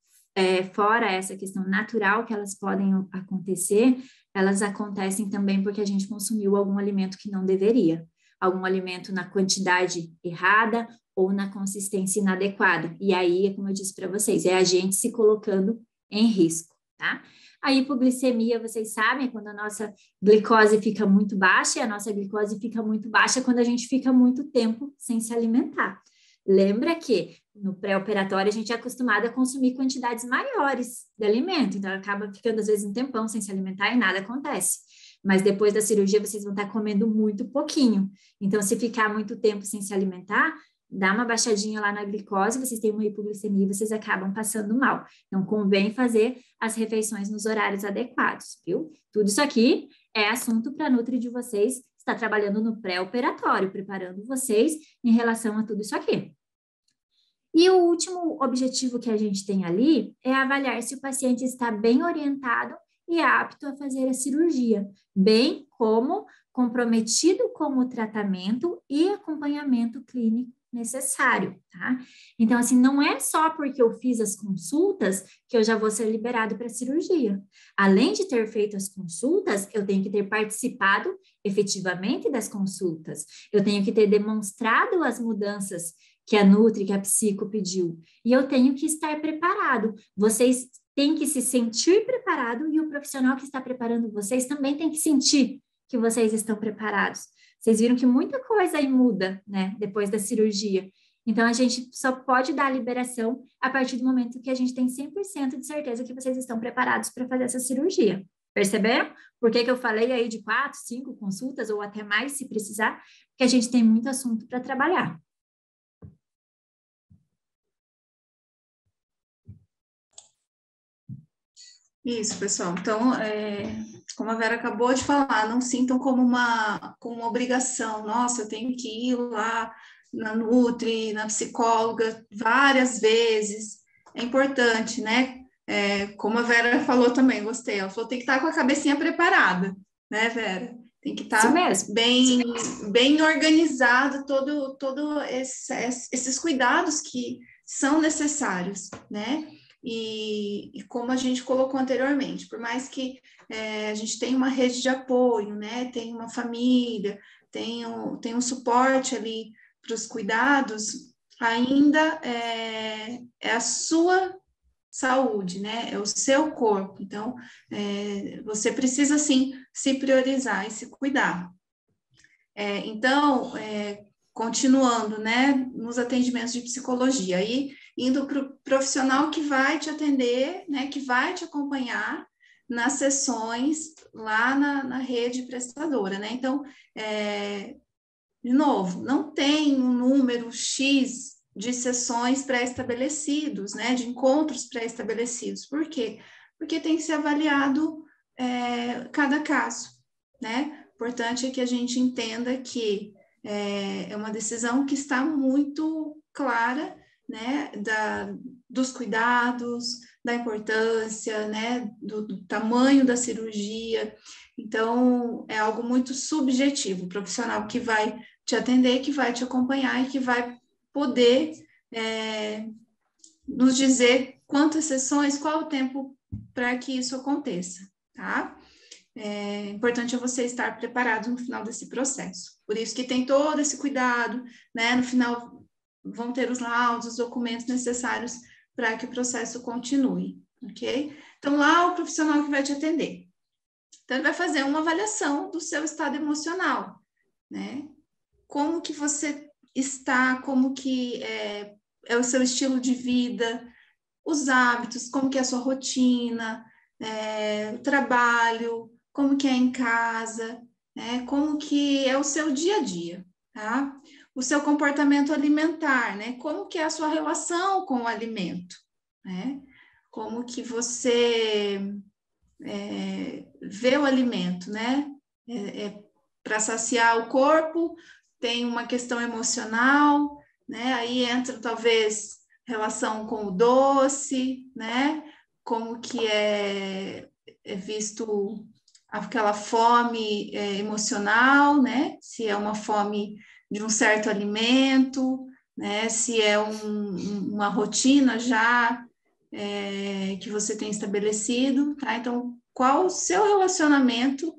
fora essa questão natural que elas podem acontecer, elas acontecem também porque a gente consumiu algum alimento que não deveria, algum alimento na quantidade errada ou na consistência inadequada. E aí, como eu disse para vocês, é a gente se colocando em risco, tá? A hipoglicemia, vocês sabem, é quando a nossa glicose fica muito baixa, e a nossa glicose fica muito baixa quando a gente fica muito tempo sem se alimentar. Lembra que no pré-operatório a gente é acostumado a consumir quantidades maiores de alimento, então acaba ficando às vezes um tempão sem se alimentar e nada acontece. Mas depois da cirurgia vocês vão estar comendo muito pouquinho. Então, se ficar muito tempo sem se alimentar, dá uma baixadinha lá na glicose, vocês têm uma hipoglicemia e vocês acabam passando mal. Então, convém fazer as refeições nos horários adequados, viu? Tudo isso aqui é assunto para a Nutri de vocês estar trabalhando no pré-operatório, preparando vocês em relação a tudo isso aqui. E o último objetivo que a gente tem ali é avaliar se o paciente está bem orientado e apto a fazer a cirurgia, bem como comprometido com o tratamento e acompanhamento clínico necessário, tá? Então, assim, não é só porque eu fiz as consultas que eu já vou ser liberado para a cirurgia. Além de ter feito as consultas, eu tenho que ter participado efetivamente das consultas. Eu tenho que ter demonstrado as mudanças que a Nutri, que a Psico pediu. E eu tenho que estar preparado. Vocês têm que se sentir preparado e o profissional que está preparando vocês também tem que sentir que vocês estão preparados. Vocês viram que muita coisa aí muda, né, depois da cirurgia. Então, a gente só pode dar a liberação a partir do momento que a gente tem 100% de certeza que vocês estão preparados para fazer essa cirurgia. Perceberam? Por que que eu falei aí de 4, 5 consultas ou até mais, se precisar? Porque a gente tem muito assunto para trabalhar. Isso, pessoal. Então, como a Vera acabou de falar, não sintam como uma obrigação. Nossa, eu tenho que ir lá na Nutri, na psicóloga, várias vezes. É importante, né? Como a Vera falou também, gostei. Ela falou, tem que estar com a cabecinha preparada, né, Vera? Tem que Isso estar mesmo. bem organizado todo esses cuidados que são necessários, né? E como a gente colocou anteriormente, por mais que a gente tenha uma rede de apoio, né, tem uma família, tem um suporte ali para os cuidados, ainda é a sua saúde, né, é o seu corpo. Então, você precisa, sim, se priorizar e se cuidar. Então, continuando, né, nos atendimentos de psicologia, aí indo para o profissional que vai te atender, né, que vai te acompanhar nas sessões lá na rede prestadora, né? Então, de novo, não tem um número X de sessões pré-estabelecidos, né, de encontros pré-estabelecidos. Por quê? Porque tem que ser avaliado cada caso, né? Importante é que a gente entenda que é uma decisão que está muito clara, né, dos cuidados, da importância, né, do tamanho da cirurgia. Então, é algo muito subjetivo. O profissional que vai te atender, que vai te acompanhar e que vai poder nos dizer quantas sessões, qual o tempo para que isso aconteça, tá? Importante é você estar preparado no final desse processo. Por isso que tem todo esse cuidado, né? No final vão ter os laudos, os documentos necessários para que o processo continue, ok? Então, lá o profissional que vai te atender. Então, ele vai fazer uma avaliação do seu estado emocional, né? Como que você está, como que é o seu estilo de vida, os hábitos, como que é a sua rotina, o trabalho, como que é em casa, né? Como que é o seu dia a dia, tá? O seu comportamento alimentar, né? Como que é a sua relação com o alimento, né? Como que você vê o alimento, né? Para saciar o corpo, tem uma questão emocional, né? Aí entra talvez relação com o doce, né? Como que é visto aquela fome emocional, né? Se é uma fome de um certo alimento, né? Se é uma rotina já que você tem estabelecido, tá? Então, qual o seu relacionamento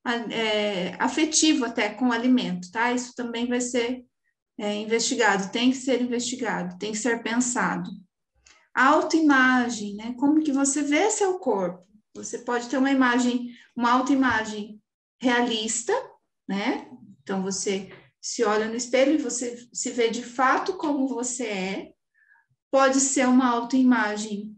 afetivo até com o alimento, tá? Isso também vai ser investigado, tem que ser investigado, tem que ser pensado. A autoimagem, né? Como que você vê seu corpo? Você pode ter uma autoimagem realista, né? Então, você se olha no espelho e você se vê de fato como você é. Pode ser uma autoimagem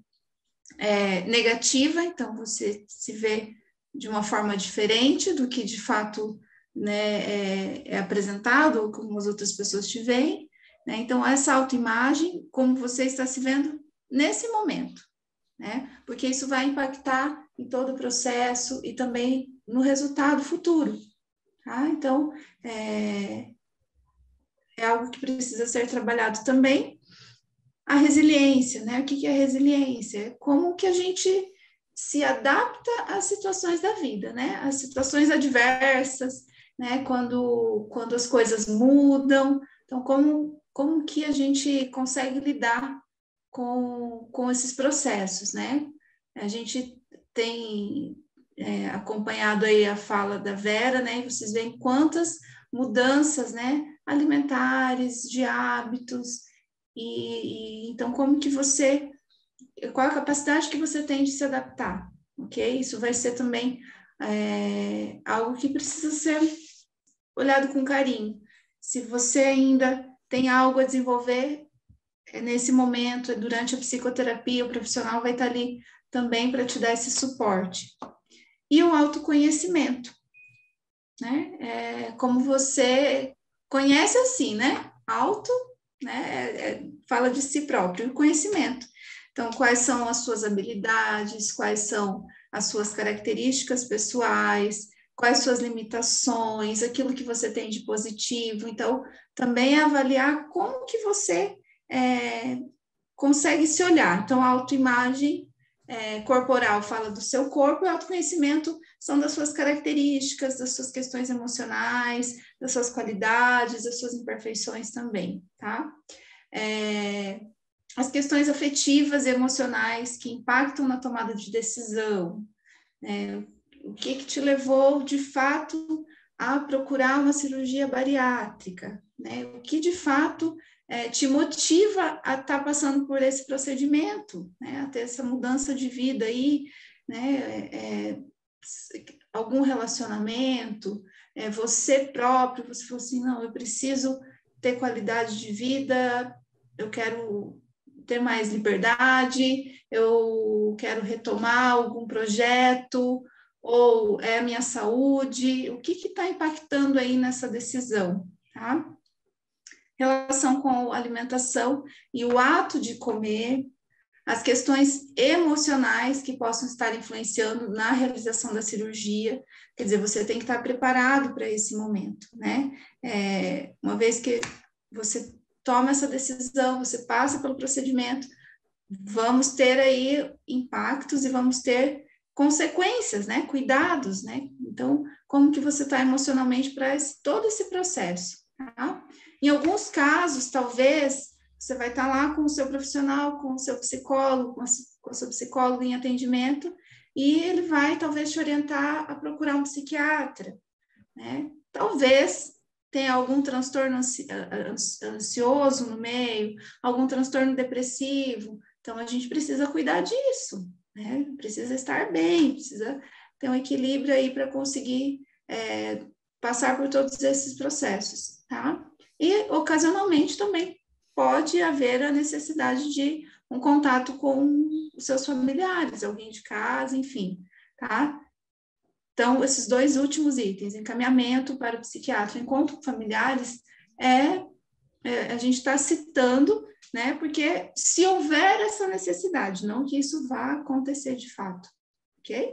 negativa, então você se vê de uma forma diferente do que de fato, né, é apresentado, ou como as outras pessoas te veem, né? Então, essa autoimagem, como você está se vendo nesse momento, né? Porque isso vai impactar em todo o processo e também no resultado futuro, tá? Então, é algo que precisa ser trabalhado também. A resiliência, né? O que é resiliência? Como que a gente se adapta às situações da vida, né? Às situações adversas, né? Quando as coisas mudam. Então, como que a gente consegue lidar com esses processos, né? A gente tem acompanhado aí a fala da Vera, né? E vocês veem quantas mudanças, né? Alimentares, de hábitos, então como que qual a capacidade que você tem de se adaptar, ok? Isso vai ser também algo que precisa ser olhado com carinho. Se você ainda tem algo a desenvolver, nesse momento, durante a psicoterapia, o profissional vai estar ali também para te dar esse suporte. E o autoconhecimento, né? Como você conhece assim, né? Auto, né? Fala de si próprio, conhecimento. Então, quais são as suas habilidades, quais são as suas características pessoais, quais suas limitações, aquilo que você tem de positivo. Então, também é avaliar como que você consegue se olhar. Então, a autoimagem corporal fala do seu corpo, e o autoconhecimento são das suas características, das suas questões emocionais, das suas qualidades, das suas imperfeições também, tá? As questões afetivas e emocionais que impactam na tomada de decisão, o que te levou, de fato, a procurar uma cirurgia bariátrica, né? O que, de fato, te motiva a estar passando por esse procedimento, né? A ter essa mudança de vida aí, né? Algum relacionamento, você próprio, você falou assim, não, eu preciso ter qualidade de vida, eu quero ter mais liberdade, eu quero retomar algum projeto, ou é a minha saúde, o que está impactando aí nessa decisão, tá? Relação com a alimentação e o ato de comer, as questões emocionais que possam estar influenciando na realização da cirurgia, quer dizer, você tem que estar preparado para esse momento, né? Uma vez que você toma essa decisão, você passa pelo procedimento, vamos ter aí impactos e vamos ter consequências, né? Cuidados, né? Então, como que você está emocionalmente para todo esse processo, tá? Em alguns casos, talvez, você vai estar lá com o seu profissional, com o seu psicólogo, com a sua psicóloga em atendimento, e ele vai, talvez, te orientar a procurar um psiquiatra, né? Talvez tenha algum transtorno ansioso no meio, algum transtorno depressivo. Então, a gente precisa cuidar disso, né? Precisa estar bem, precisa ter um equilíbrio aí para conseguir passar por todos esses processos, tá? E, ocasionalmente, também pode haver a necessidade de um contato com os seus familiares, alguém de casa, enfim, tá? Então, esses dois últimos itens, encaminhamento para o psiquiatra, encontro com familiares, a gente está citando, né? Porque se houver essa necessidade, não que isso vá acontecer de fato, ok?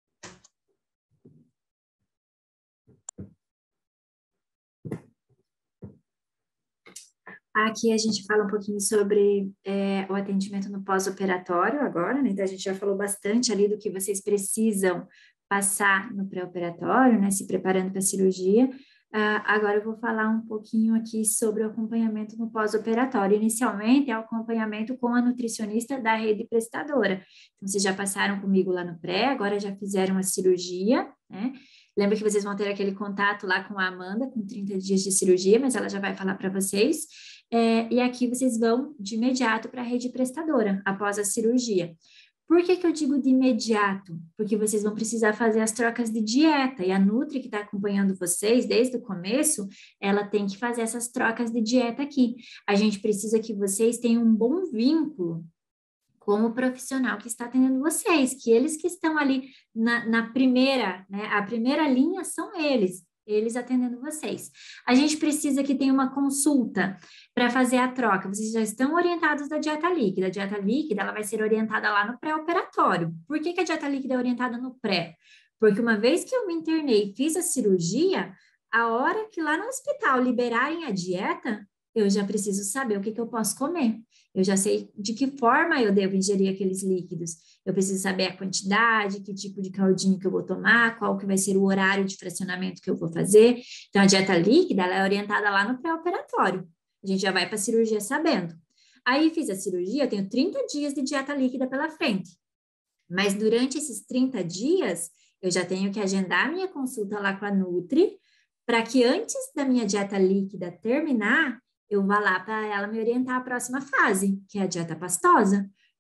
Aqui a gente fala um pouquinho sobre o atendimento no pós-operatório agora, né? Então, a gente já falou bastante ali do que vocês precisam passar no pré-operatório, né? Se preparando para a cirurgia. Agora eu vou falar um pouquinho aqui sobre o acompanhamento no pós-operatório. Inicialmente, é o acompanhamento com a nutricionista da rede prestadora. Então, vocês já passaram comigo lá no pré, agora já fizeram a cirurgia, né? Lembra que vocês vão ter aquele contato lá com a Amanda, com 30 dias de cirurgia, mas ela já vai falar para vocês. E aqui vocês vão de imediato para a rede prestadora, após a cirurgia. Por que eu digo de imediato? Porque vocês vão precisar fazer as trocas de dieta, e a Nutri, que está acompanhando vocês desde o começo, ela tem que fazer essas trocas de dieta aqui. A gente precisa que vocês tenham um bom vínculo com o profissional que está atendendo vocês, que eles que estão ali na primeira, né? A primeira linha são eles atendendo vocês. A gente precisa que tenha uma consulta para fazer a troca. Vocês já estão orientados da dieta líquida. A dieta líquida, ela vai ser orientada lá no pré-operatório. Por que a dieta líquida é orientada no pré? Porque uma vez que eu me internei e fiz a cirurgia, a hora que lá no hospital liberarem a dieta, eu já preciso saber o que eu posso comer. Eu já sei de que forma eu devo ingerir aqueles líquidos. Eu preciso saber a quantidade, que tipo de caldinho que eu vou tomar, qual que vai ser o horário de fracionamento que eu vou fazer. Então, a dieta líquida, ela é orientada lá no pré-operatório. A gente já vai para a cirurgia sabendo. Aí, fiz a cirurgia, eu tenho 30 dias de dieta líquida pela frente. Mas, durante esses 30 dias, eu já tenho que agendar a minha consulta lá com a Nutri, para que antes da minha dieta líquida terminar, eu vá lá para ela me orientar a próxima fase, que é a dieta pastosa,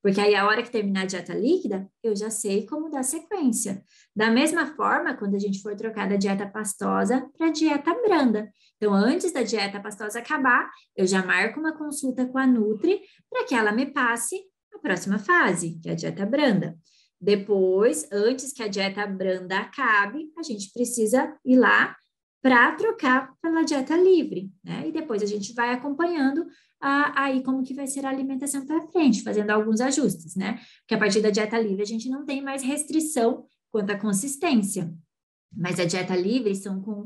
Porque aí, a hora que terminar a dieta líquida, eu já sei como dar sequência. Da mesma forma, quando a gente for trocar da dieta pastosa para a dieta branda. Então, antes da dieta pastosa acabar, eu já marco uma consulta com a Nutri para que ela me passe a próxima fase, que é a dieta branda. Depois, antes que a dieta branda acabe, a gente precisa ir lá para trocar pela dieta livre, né? E depois a gente vai acompanhando aí como que vai ser a alimentação para frente, fazendo alguns ajustes, né? Porque a partir da dieta livre a gente não tem mais restrição quanto à consistência, mas a dieta livre são com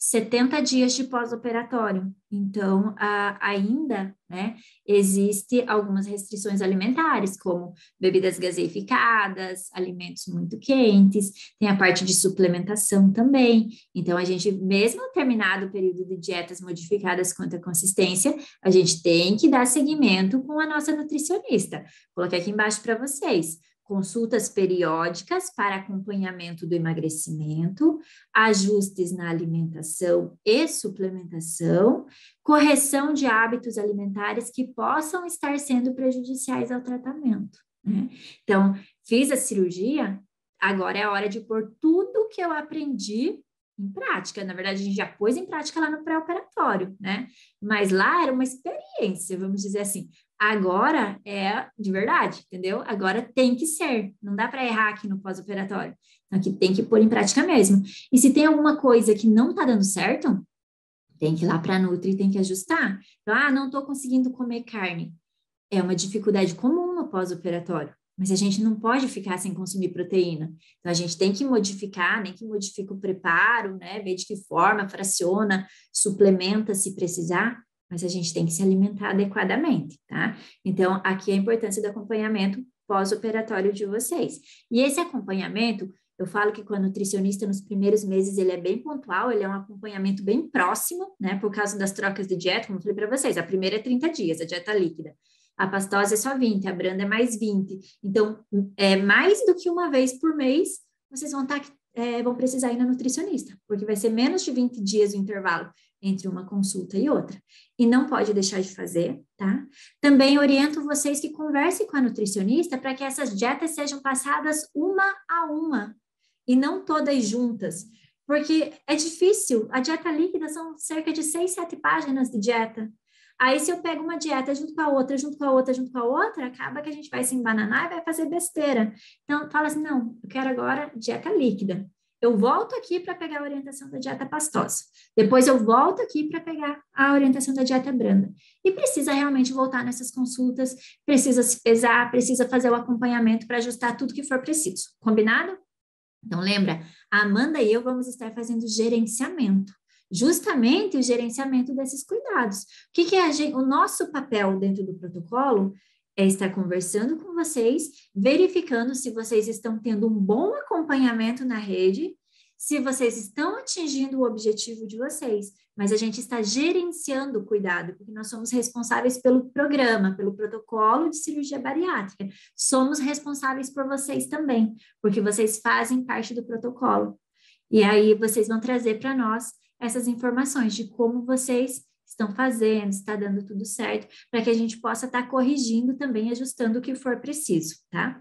70 dias de pós-operatório. Então, ainda, né, existe algumas restrições alimentares, como bebidas gaseificadas, alimentos muito quentes, tem a parte de suplementação também. Então, a gente, mesmo terminado o período de dietas modificadas quanto à consistência, a gente tem que dar seguimento com a nossa nutricionista. Coloquei aqui embaixo para vocês. Consultas periódicas para acompanhamento do emagrecimento, ajustes na alimentação e suplementação, correção de hábitos alimentares que possam estar sendo prejudiciais ao tratamento, né? Então, fiz a cirurgia, agora é a hora de pôr tudo que eu aprendi em prática. Na verdade, a gente já pôs em prática lá no pré-operatório, né? Mas lá era uma experiência, vamos dizer assim. Agora é de verdade, entendeu? Agora tem que ser, não dá para errar aqui no pós-operatório. Então, aqui tem que pôr em prática mesmo. E se tem alguma coisa que não está dando certo, tem que ir lá para a Nutri e tem que ajustar. Então, não estou conseguindo comer carne. É uma dificuldade comum no pós-operatório, mas a gente não pode ficar sem consumir proteína. Então, a gente tem que modificar, nem que modifica o preparo, né? Ver de que forma, fraciona, suplementa se precisar, mas a gente tem que se alimentar adequadamente, tá? Então, aqui é a importância do acompanhamento pós-operatório de vocês. E esse acompanhamento, eu falo que com a nutricionista nos primeiros meses ele é bem pontual, ele é um acompanhamento bem próximo, né? Por causa das trocas de dieta, como eu falei para vocês, a primeira é 30 dias, a dieta líquida. A pastosa é só 20, a branda é mais 20. Então, mais do que uma vez por mês, vocês vão precisar ir na nutricionista, porque vai ser menos de 20 dias o intervalo entre uma consulta e outra. E não pode deixar de fazer, tá? Também oriento vocês que conversem com a nutricionista para que essas dietas sejam passadas uma a uma e não todas juntas, porque é difícil. A dieta líquida são cerca de 6, 7 páginas de dieta. Aí, se eu pego uma dieta junto com a outra, junto com a outra, junto com a outra, acaba que a gente vai se embananar e vai fazer besteira. Então, fala assim, não, eu quero agora dieta líquida. Eu volto aqui para pegar a orientação da dieta pastosa. Depois eu volto aqui para pegar a orientação da dieta branda. E precisa realmente voltar nessas consultas, precisa se pesar, precisa fazer o acompanhamento para ajustar tudo que for preciso. Combinado? Então, lembra, a Amanda e eu vamos estar fazendo gerenciamento. Justamente o gerenciamento desses cuidados. O que é o nosso papel dentro do protocolo? É estar conversando com vocês, verificando se vocês estão tendo um bom acompanhamento na rede, se vocês estão atingindo o objetivo de vocês, mas a gente está gerenciando o cuidado, porque nós somos responsáveis pelo programa, pelo protocolo de cirurgia bariátrica. Somos responsáveis por vocês também, porque vocês fazem parte do protocolo. E aí vocês vão trazer para nós essas informações de como vocês estão fazendo, se está dando tudo certo, para que a gente possa estar corrigindo também, ajustando o que for preciso, tá?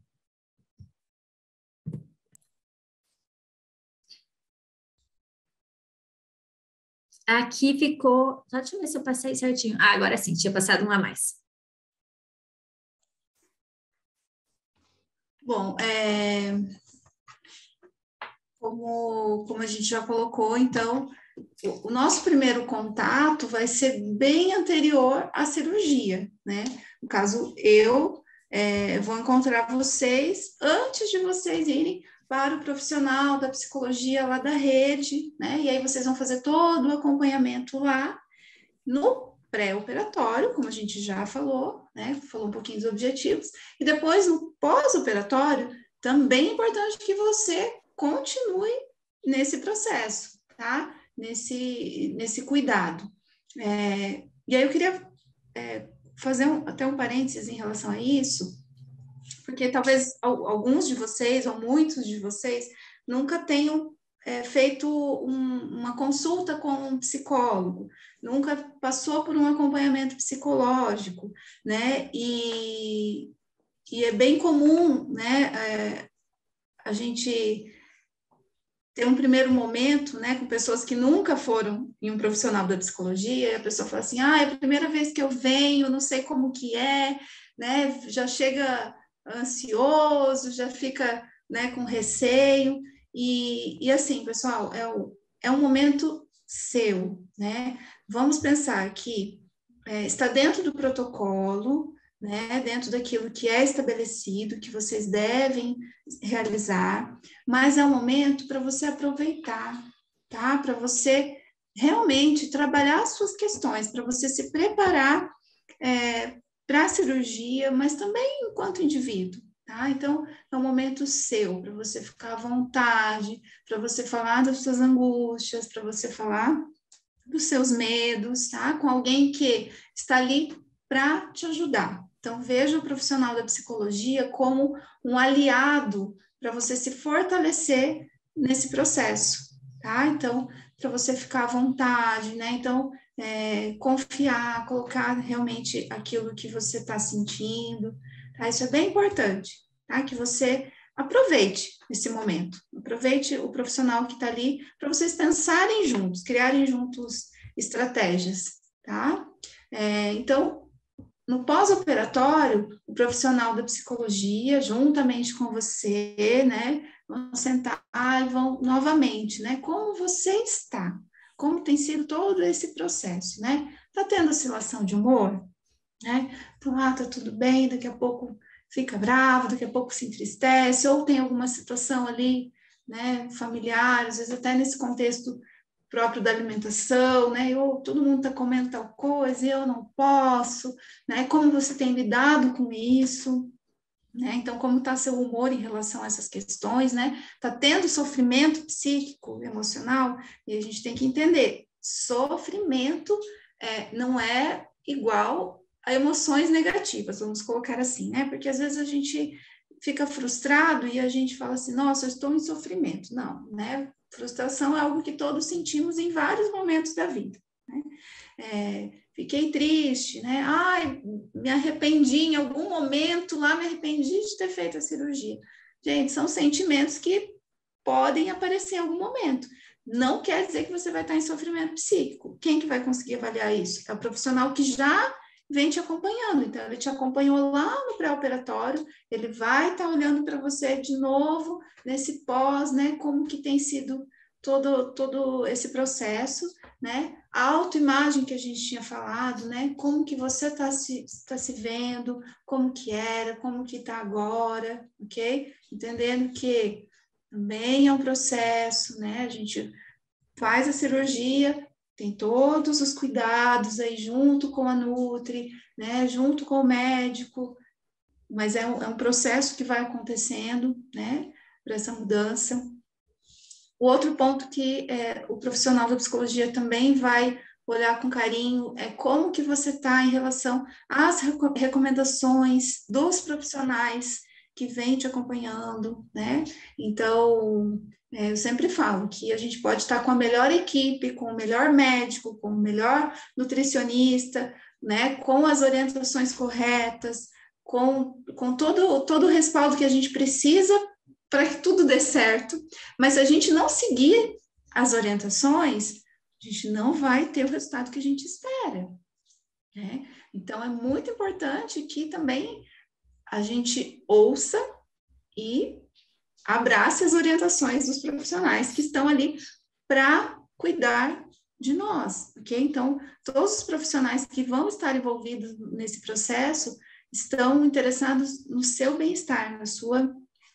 Aqui ficou, só deixa eu ver se eu passei certinho. Agora sim, tinha passado um a mais. Bom, como a gente já colocou, então, o nosso primeiro contato vai ser bem anterior à cirurgia, né? No caso, eu vou encontrar vocês antes de vocês irem para o profissional da psicologia lá da rede, né? E aí vocês vão fazer todo o acompanhamento lá no pré-operatório, como a gente já falou, né? Falou um pouquinho dos objetivos, e depois no pós-operatório, também é importante que você continue nesse processo, tá? Nesse cuidado. E aí eu queria fazer até um parênteses em relação a isso, porque talvez alguns de vocês, ou muitos de vocês, nunca tenham feito uma consulta com um psicólogo, nunca passou por um acompanhamento psicológico, né? E é bem comum, né, a gente ter um primeiro momento, né, com pessoas que nunca foram em um profissional da psicologia, e a pessoa fala assim, é a primeira vez que eu venho, não sei como que é, né, já chega ansioso, já fica, né, com receio, e assim, pessoal, é um momento seu, né, vamos pensar que está dentro do protocolo, né, dentro daquilo que é estabelecido, que vocês devem realizar, mas é um momento para você aproveitar, tá? Para você realmente trabalhar as suas questões, para você se preparar para a cirurgia, mas também enquanto indivíduo, tá? Então, é um momento seu, para você ficar à vontade, para você falar das suas angústias, para você falar dos seus medos, tá? Com alguém que está ali para te ajudar. Então, veja o profissional da psicologia como um aliado para você se fortalecer nesse processo, tá? Então, para você ficar à vontade, né? Então, confiar, colocar realmente aquilo que você está sentindo, tá? Isso é bem importante, tá? Que você aproveite esse momento, aproveite o profissional que está ali para vocês pensarem juntos, criarem juntos estratégias, tá? Então, no pós-operatório, o profissional da psicologia, juntamente com você, né, vão sentar e vão novamente, né, como você está, como tem sido todo esse processo, né? Tá tendo oscilação de humor, né? Então, tá tudo bem, daqui a pouco fica bravo, daqui a pouco se entristece, ou tem alguma situação ali, né, familiar, às vezes até nesse contexto próprio da alimentação, né, todo mundo está comendo tal coisa e eu não posso, né, como você tem lidado com isso, né, então como está seu humor em relação a essas questões, né, está tendo sofrimento psíquico, emocional, e a gente tem que entender, sofrimento não é igual a emoções negativas, vamos colocar assim, né? Porque às vezes a gente fica frustrado e a gente fala assim, nossa, eu estou em sofrimento. Não, né? Frustração é algo que todos sentimos em vários momentos da vida, né? Fiquei triste, né? Ai, me arrependi em algum momento lá, me arrependi de ter feito a cirurgia. Gente, são sentimentos que podem aparecer em algum momento. Não quer dizer que você vai estar em sofrimento psíquico. Quem que vai conseguir avaliar isso? É o profissional que já vem te acompanhando. Então, ele te acompanhou lá no pré-operatório, ele vai estar olhando para você de novo nesse pós, né? Como que tem sido todo esse processo, né? A autoimagem que a gente tinha falado, né? Como que você está se vendo, como que era, como que está agora, ok? Entendendo que também é um processo, né? A gente faz a cirurgia, tem todos os cuidados aí junto com a Nutri, né? Junto com o médico, mas é um processo que vai acontecendo, né? Para essa mudança. O outro ponto que o profissional da psicologia também vai olhar com carinho é como que você está em relação às recomendações dos profissionais que vêm te acompanhando, né? Então, eu sempre falo que a gente pode estar com a melhor equipe, com o melhor médico, com o melhor nutricionista, né? Com as orientações corretas, com todo o respaldo que a gente precisa para que tudo dê certo, mas se a gente não seguir as orientações, a gente não vai ter o resultado que a gente espera, né? Então, é muito importante que também a gente ouça e abrace as orientações dos profissionais que estão ali para cuidar de nós, ok? Então, todos os profissionais que vão estar envolvidos nesse processo estão interessados no seu bem-estar, na sua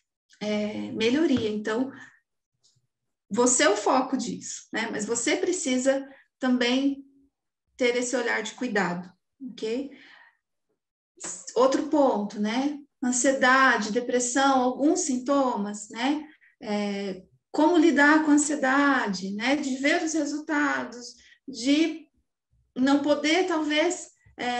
melhoria. Então, você é o foco disso, né? Mas você precisa também ter esse olhar de cuidado, ok? Outro ponto, né? Ansiedade, depressão, alguns sintomas, né? Como lidar com a ansiedade, né? De ver os resultados, de não poder, talvez,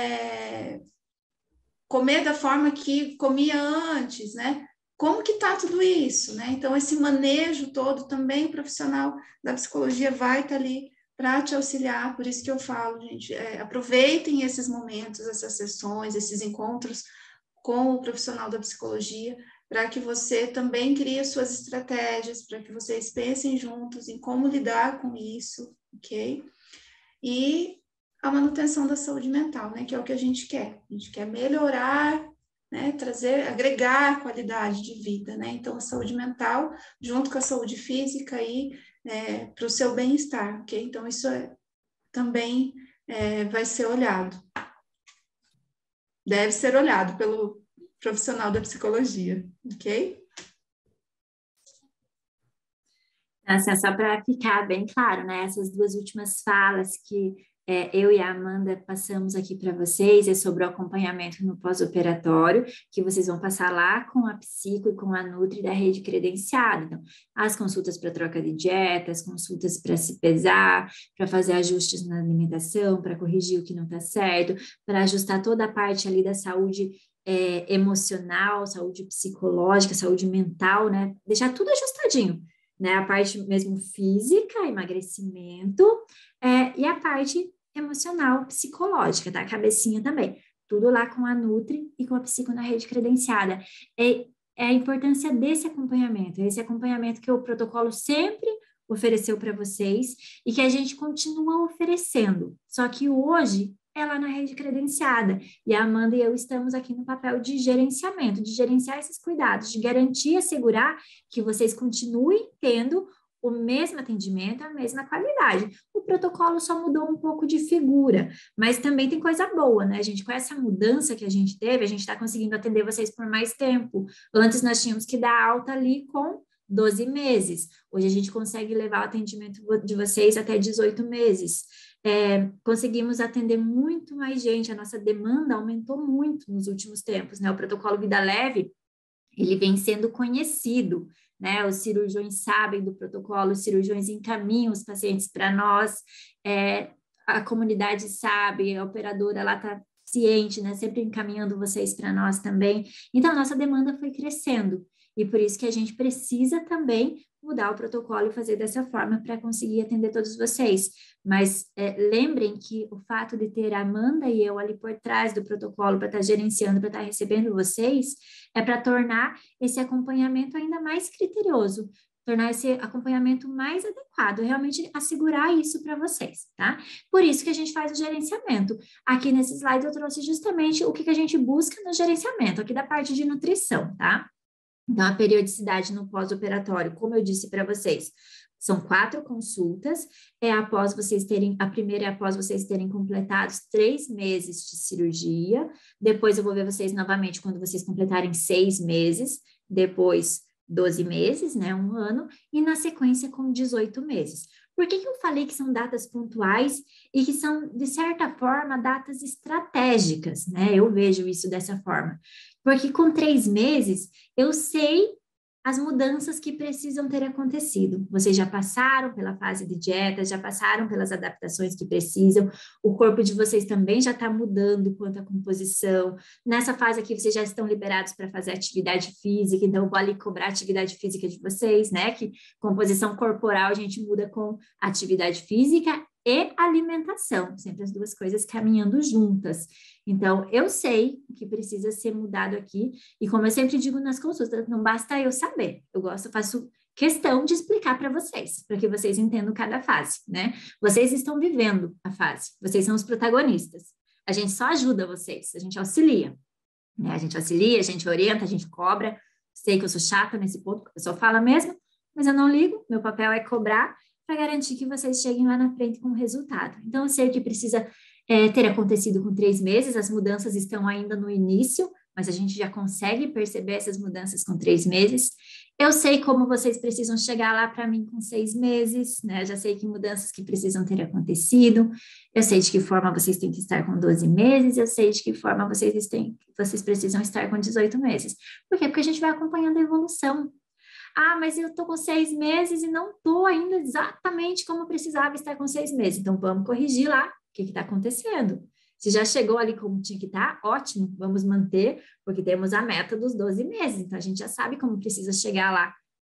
comer da forma que comia antes, né? Como que está tudo isso, né? Então, esse manejo todo também o profissional da psicologia vai estar ali para te auxiliar, por isso que eu falo, gente, aproveitem esses momentos, essas sessões, esses encontros com o profissional da psicologia, para que você também crie suas estratégias, para que vocês pensem juntos em como lidar com isso, ok? E a manutenção da saúde mental, né, que é o que a gente quer. A gente quer melhorar, né, trazer, agregar qualidade de vida, né? Então, a saúde mental, junto com a saúde física aí, para o seu bem-estar, ok? Então, isso também vai ser olhado. Deve ser olhado pelo profissional da psicologia, ok? Assim, só para ficar bem claro, né? Essas duas últimas falas que eu e a Amanda passamos aqui para vocês é sobre o acompanhamento no pós-operatório, que vocês vão passar lá com a psico e com a Nutri da rede credenciada. Então, as consultas para troca de dieta, as consultas para se pesar, para fazer ajustes na alimentação, para corrigir o que não está certo, para ajustar toda a parte ali da saúde emocional, saúde psicológica, saúde mental, né? Deixar tudo ajustadinho, né? A parte mesmo física, emagrecimento, e a parte emocional, psicológica, tá? A cabecinha também. Tudo lá com a Nutri e com a psico na rede credenciada. É a importância desse acompanhamento, esse acompanhamento que o protocolo sempre ofereceu para vocês e que a gente continua oferecendo. Só que hoje é lá na rede credenciada. E a Amanda e eu estamos aqui no papel de gerenciamento, de gerenciar esses cuidados, de garantir e assegurar que vocês continuem tendo o mesmo atendimento, a mesma qualidade. O protocolo só mudou um pouco de figura, mas também tem coisa boa, né, gente? Com essa mudança que a gente teve, a gente está conseguindo atender vocês por mais tempo. Antes nós tínhamos que dar alta ali com 12 meses. Hoje a gente consegue levar o atendimento de vocês até 18 meses. Conseguimos atender muito mais gente, a nossa demanda aumentou muito nos últimos tempos, né? O protocolo Vida Leve, ele vem sendo conhecido, né? Os cirurgiões sabem do protocolo, os cirurgiões encaminham os pacientes para nós, a comunidade sabe, a operadora lá está ciente, né? Sempre encaminhando vocês para nós também. Então, a nossa demanda foi crescendo. E por isso que a gente precisa também mudar o protocolo e fazer dessa forma para conseguir atender todos vocês. Mas lembrem que o fato de ter a Amanda e eu ali por trás do protocolo para estar gerenciando, para estar recebendo vocês, é para tornar esse acompanhamento ainda mais criterioso, tornar esse acompanhamento mais adequado, realmente assegurar isso para vocês, tá? Por isso que a gente faz o gerenciamento. Aqui nesse slide eu trouxe justamente o que a gente busca no gerenciamento, aqui da parte de nutrição, tá? Então, a periodicidade no pós-operatório, como eu disse para vocês, são 4 consultas, a primeira é após vocês terem completados 3 meses de cirurgia, depois eu vou ver vocês novamente quando vocês completarem 6 meses, depois 12 meses, né, 1 ano, e na sequência com 18 meses. Por que eu falei que são datas pontuais e que são, de certa forma, datas estratégicas, né? Eu vejo isso dessa forma. Porque com 3 meses, eu sei as mudanças que precisam ter acontecido. Vocês já passaram pela fase de dieta, já passaram pelas adaptações que precisam, o corpo de vocês também já está mudando quanto à composição. Nessa fase aqui, vocês já estão liberados para fazer atividade física, então eu vou ali cobrar a atividade física de vocês, né? Que composição corporal a gente muda com atividade física e alimentação, sempre as duas coisas caminhando juntas. Então, eu sei o que precisa ser mudado aqui, e como eu sempre digo nas consultas, não basta eu saber, faço questão de explicar para vocês, para que vocês entendam cada fase, né? Vocês estão vivendo a fase, vocês são os protagonistas. A gente só ajuda vocês, a gente auxilia, né? A gente auxilia, a gente orienta, a gente cobra. Sei que eu sou chata nesse ponto, a pessoa fala mesmo, mas eu não ligo, meu papel é cobrar para garantir que vocês cheguem lá na frente com o resultado. Então, eu sei o que precisa ter acontecido com 3 meses, as mudanças estão ainda no início, mas a gente já consegue perceber essas mudanças com 3 meses. Eu sei como vocês precisam chegar lá para mim com 6 meses, né? Já sei que mudanças que precisam ter acontecido, eu sei de que forma vocês têm que estar com 12 meses, eu sei de que forma vocês precisam estar com 18 meses. Por quê? Porque a gente vai acompanhando a evolução. Ah, mas eu estou com 6 meses e não estou ainda exatamente como precisava estar com 6 meses. Então, vamos corrigir lá o que está acontecendo. Se já chegou ali como tinha que estar, ótimo, vamos manter, porque temos a meta dos 12 meses. Então, a gente já sabe como precisa chegar lá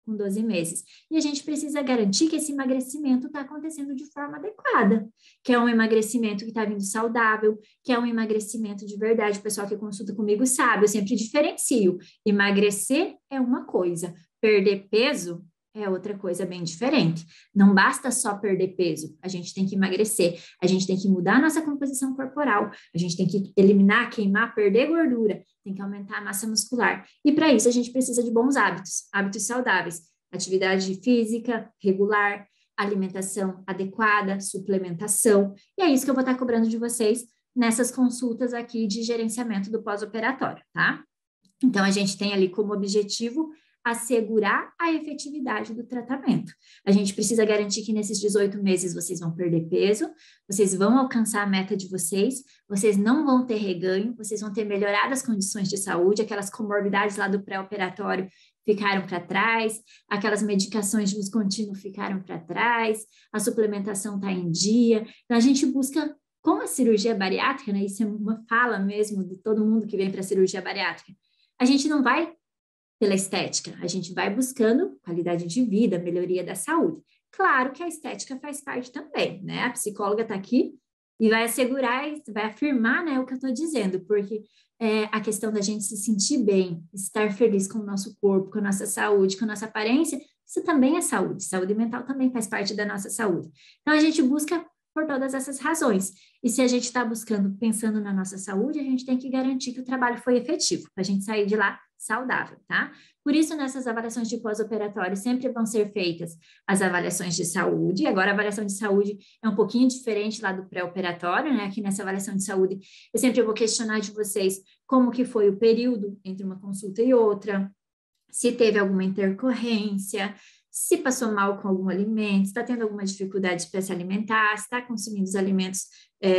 com 12 meses. E a gente precisa garantir que esse emagrecimento está acontecendo de forma adequada, que é um emagrecimento que está vindo saudável, que é um emagrecimento de verdade. O pessoal que consulta comigo sabe, eu sempre diferencio. Emagrecer é uma coisa, perder peso é outra coisa bem diferente. Não basta só perder peso, a gente tem que emagrecer, a gente tem que mudar a nossa composição corporal, a gente tem que eliminar, queimar, perder gordura, tem que aumentar a massa muscular. E para isso a gente precisa de bons hábitos, hábitos saudáveis, atividade física regular, alimentação adequada, suplementação. E é isso que eu vou estar cobrando de vocês nessas consultas aqui de gerenciamento do pós-operatório, tá? Então, a gente tem ali como objetivo assegurar a efetividade do tratamento. A gente precisa garantir que nesses 18 meses vocês vão perder peso, vocês vão alcançar a meta de vocês não vão ter reganho, vocês vão ter melhorado as condições de saúde, aquelas comorbidades lá do pré-operatório ficaram para trás, aquelas medicações de uso contínuo ficaram para trás, a suplementação está em dia. Então, a gente busca, com a cirurgia bariátrica, né, isso é uma fala mesmo de todo mundo que vem para a cirurgia bariátrica, a gente não vai pela estética, a gente vai buscando qualidade de vida, melhoria da saúde. Claro que a estética faz parte também, né? A psicóloga está aqui e vai assegurar, vai afirmar, né, o que eu estou dizendo, porque a questão da gente se sentir bem, estar feliz com o nosso corpo, com a nossa saúde, com a nossa aparência, isso também é saúde. Saúde mental também faz parte da nossa saúde. Então, a gente busca por todas essas razões. E se a gente está buscando, pensando na nossa saúde, a gente tem que garantir que o trabalho foi efetivo, para a gente sair de lá saudável, tá? Por isso, nessas avaliações de pós-operatório, sempre vão ser feitas as avaliações de saúde. Agora, a avaliação de saúde é um pouquinho diferente lá do pré-operatório, né? Aqui nessa avaliação de saúde, eu sempre vou questionar de vocês como que foi o período entre uma consulta e outra, se teve alguma intercorrência, se passou mal com algum alimento, se está tendo alguma dificuldade para se alimentar, se está consumindo os alimentos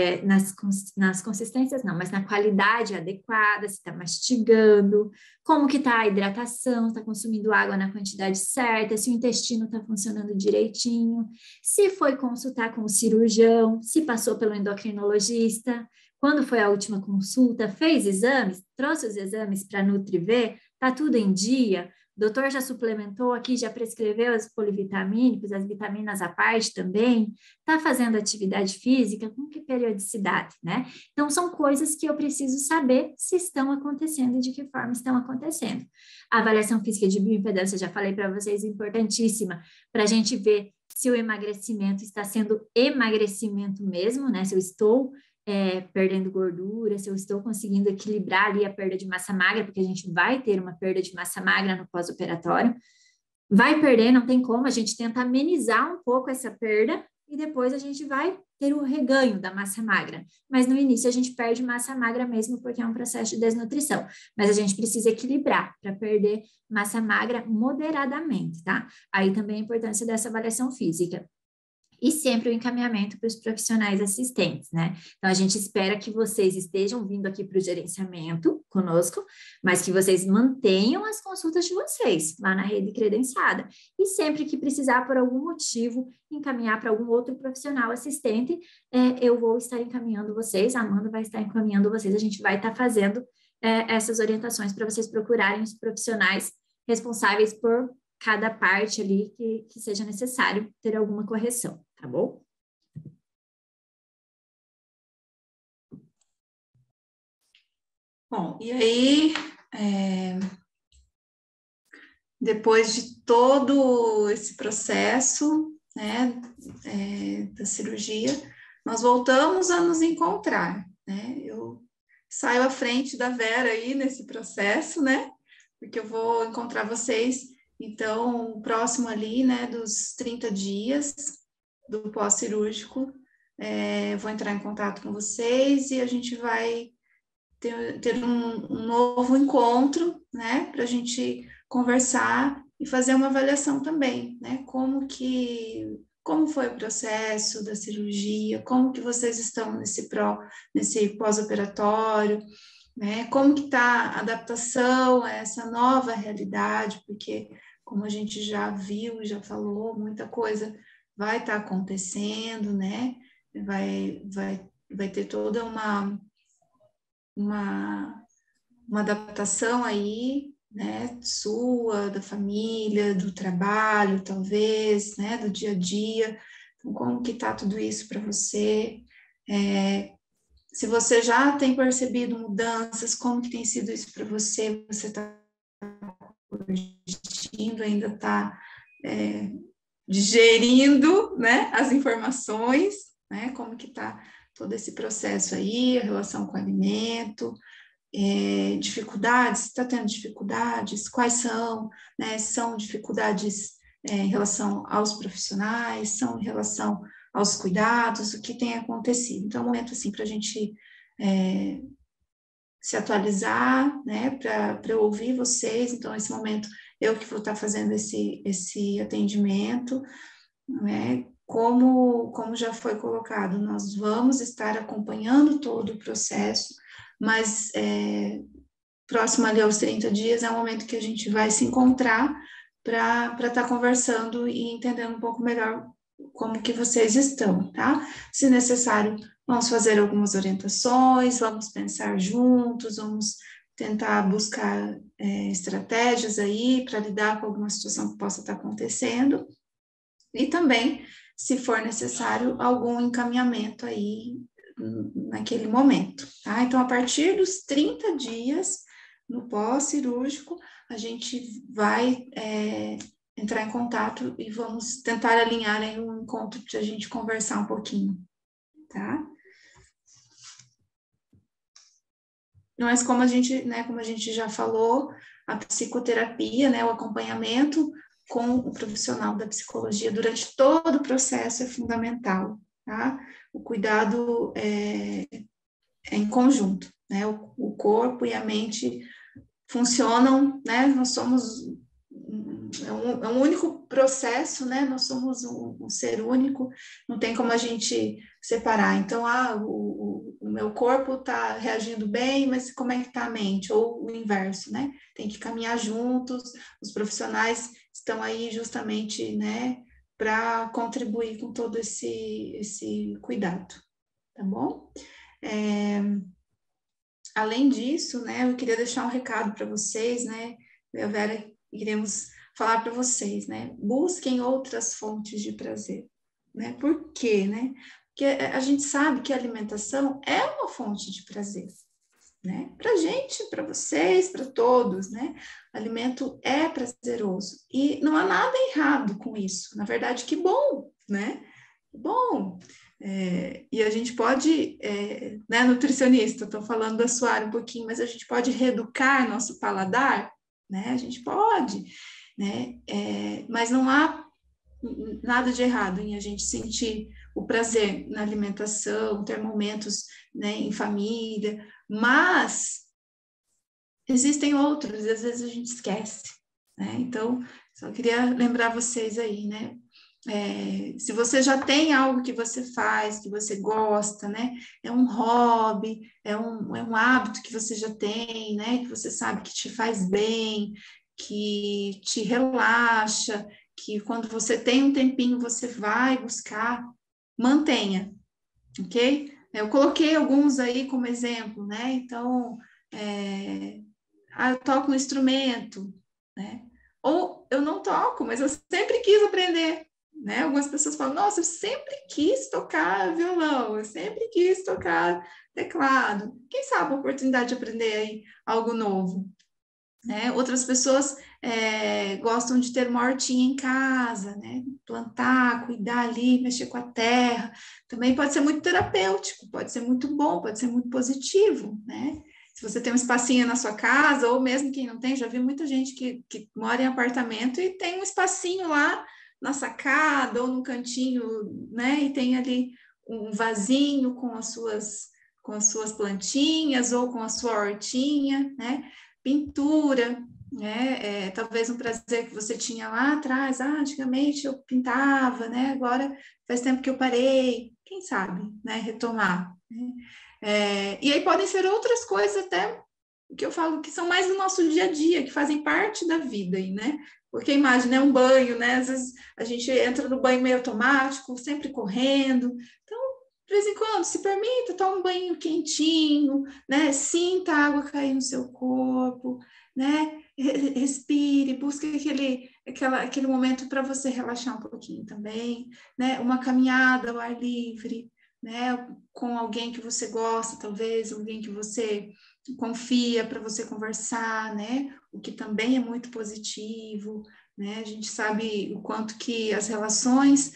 nas consistências, não, mas na qualidade adequada, se está mastigando, como que está a hidratação, se está consumindo água na quantidade certa, se o intestino está funcionando direitinho, se foi consultar com o cirurgião, se passou pelo endocrinologista, quando foi a última consulta, fez exames, trouxe os exames para a Nutri ver, está tudo em dia, o doutor já suplementou aqui, já prescreveu os polivitamínicos, as vitaminas à parte também, está fazendo atividade física, com que periodicidade, né? Então, são coisas que eu preciso saber se estão acontecendo e de que forma estão acontecendo. A avaliação física de bioimpedância, já falei para vocês, importantíssima, para a gente ver se o emagrecimento está sendo emagrecimento mesmo, né? Se eu estou perdendo gordura, se eu estou conseguindo equilibrar ali a perda de massa magra, porque a gente vai ter uma perda de massa magra no pós-operatório, vai perder, não tem como, a gente tenta amenizar um pouco essa perda e depois a gente vai ter o reganho da massa magra. Mas no início a gente perde massa magra mesmo porque é um processo de desnutrição, mas a gente precisa equilibrar para perder massa magra moderadamente, tá? Aí também a importância dessa avaliação física. E sempre o encaminhamento para os profissionais assistentes, né? Então, a gente espera que vocês estejam vindo aqui para o gerenciamento conosco, mas que vocês mantenham as consultas de vocês lá na rede credenciada. E sempre que precisar, por algum motivo, encaminhar para algum outro profissional assistente, eu vou estar encaminhando vocês, a Amanda vai estar encaminhando vocês, a gente vai estar fazendo essas orientações para vocês procurarem os profissionais responsáveis por cada parte ali que seja necessário ter alguma correção, tá bom? Bom, e aí, depois de todo esse processo, né, da cirurgia, nós voltamos a nos encontrar, né? Eu saio à frente da Vera aí nesse processo, né? Porque eu vou encontrar vocês. Então, próximo ali, né, dos 30 dias do pós-cirúrgico, vou entrar em contato com vocês e a gente vai ter um novo encontro, né, para a gente conversar e fazer uma avaliação também, né, como foi o processo da cirurgia, como que vocês estão nesse pós-operatório, né, como que está a adaptação a essa nova realidade, porque como a gente já viu, já falou, muita coisa vai estar acontecendo, né? Vai ter toda uma adaptação aí, né, sua, da família, do trabalho, talvez, né, do dia a dia. Então, como que está tudo isso para você? Se você já tem percebido mudanças, como que tem sido isso para você? Você está curtindo, ainda está digerindo, né, as informações, né, como que está todo esse processo aí, a relação com o alimento, dificuldades, está tendo dificuldades, quais são, né, são dificuldades em relação aos profissionais, são em relação aos cuidados, o que tem acontecido. Então, é um momento, assim, para a gente se atualizar, né, para eu ouvir vocês. Então, nesse momento, eu que vou estar fazendo esse atendimento, né, como já foi colocado, nós vamos estar acompanhando todo o processo, mas próximo ali aos 30 dias é o momento que a gente vai se encontrar para estar conversando e entendendo um pouco melhor como que vocês estão, tá? Se necessário, vamos fazer algumas orientações, vamos pensar juntos, vamos tentar buscar estratégias aí para lidar com alguma situação que possa estar acontecendo, e também, se for necessário, algum encaminhamento aí naquele momento, tá? Então, a partir dos 30 dias, no pós-cirúrgico, a gente vai entrar em contato e vamos tentar alinhar aí um encontro para a gente conversar um pouquinho, tá? Mas como a gente já falou, a psicoterapia, né, o acompanhamento com o profissional da psicologia durante todo o processo é fundamental, tá? O cuidado é em conjunto, né? O corpo e a mente funcionam, né? Nós somos é um único processo, né? Nós somos um ser único, não tem como a gente separar. Então, o meu corpo está reagindo bem, mas como é que está a mente? Ou o inverso, né? Tem que caminhar juntos, os profissionais estão aí justamente, né, para contribuir com todo esse cuidado, tá bom? Além disso, né, eu queria deixar um recado para vocês, né? Eu e a Vera iremos falar para vocês, né? Busquem outras fontes de prazer, né? Por quê, né? Porque a gente sabe que a alimentação é uma fonte de prazer, né? Para gente, para vocês, para todos, né? O alimento é prazeroso e não há nada errado com isso. Na verdade, que bom, né? Bom, e a gente pode, né, nutricionista, estou falando da sua área um pouquinho, mas a gente pode reeducar nosso paladar, né? A gente pode, né? Mas não há nada de errado em a gente sentir o prazer na alimentação, ter momentos, né, em família, mas existem outros, e às vezes a gente esquece, né? Então, só queria lembrar vocês aí, né? Se você já tem algo que você faz, que você gosta, né? É um hobby, é um hábito que você já tem, né? Que você sabe que te faz bem, que te relaxa, que quando você tem um tempinho você vai buscar, mantenha, ok? Eu coloquei alguns aí como exemplo, né? Então, eu toco um instrumento, né? Ou eu não toco, mas eu sempre quis aprender, né? Algumas pessoas falam, nossa, eu sempre quis tocar violão, eu sempre quis tocar teclado. Quem sabe a oportunidade de aprender aí algo novo, né? Outras pessoas gostam de ter uma hortinha em casa, né? Plantar, cuidar ali, mexer com a terra. Também pode ser muito terapêutico, pode ser muito bom, pode ser muito positivo, né? Se você tem um espacinho na sua casa, ou mesmo quem não tem, já vi muita gente que mora em apartamento e tem um espacinho lá na sacada ou no cantinho, né? E tem ali um vasinho com as suas plantinhas ou com a sua hortinha, né? Pintura, né? Talvez um prazer que você tinha lá atrás, antigamente eu pintava, né? Agora faz tempo que eu parei, quem sabe, né? Retomar, né? E aí podem ser outras coisas até que eu falo que são mais do nosso dia a dia, que fazem parte da vida aí, né? Porque imagina, um banho, né? Às vezes a gente entra no banho meio automático, sempre correndo. Então, de vez em quando, se permita, toma um banho quentinho, né? Sinta a água cair no seu corpo, né? respire, busque aquele momento para você relaxar um pouquinho também, né? Uma caminhada ao ar livre, né? Com alguém que você gosta, talvez, alguém que você confia para você conversar, né? O que também é muito positivo, né? A gente sabe o quanto que as relações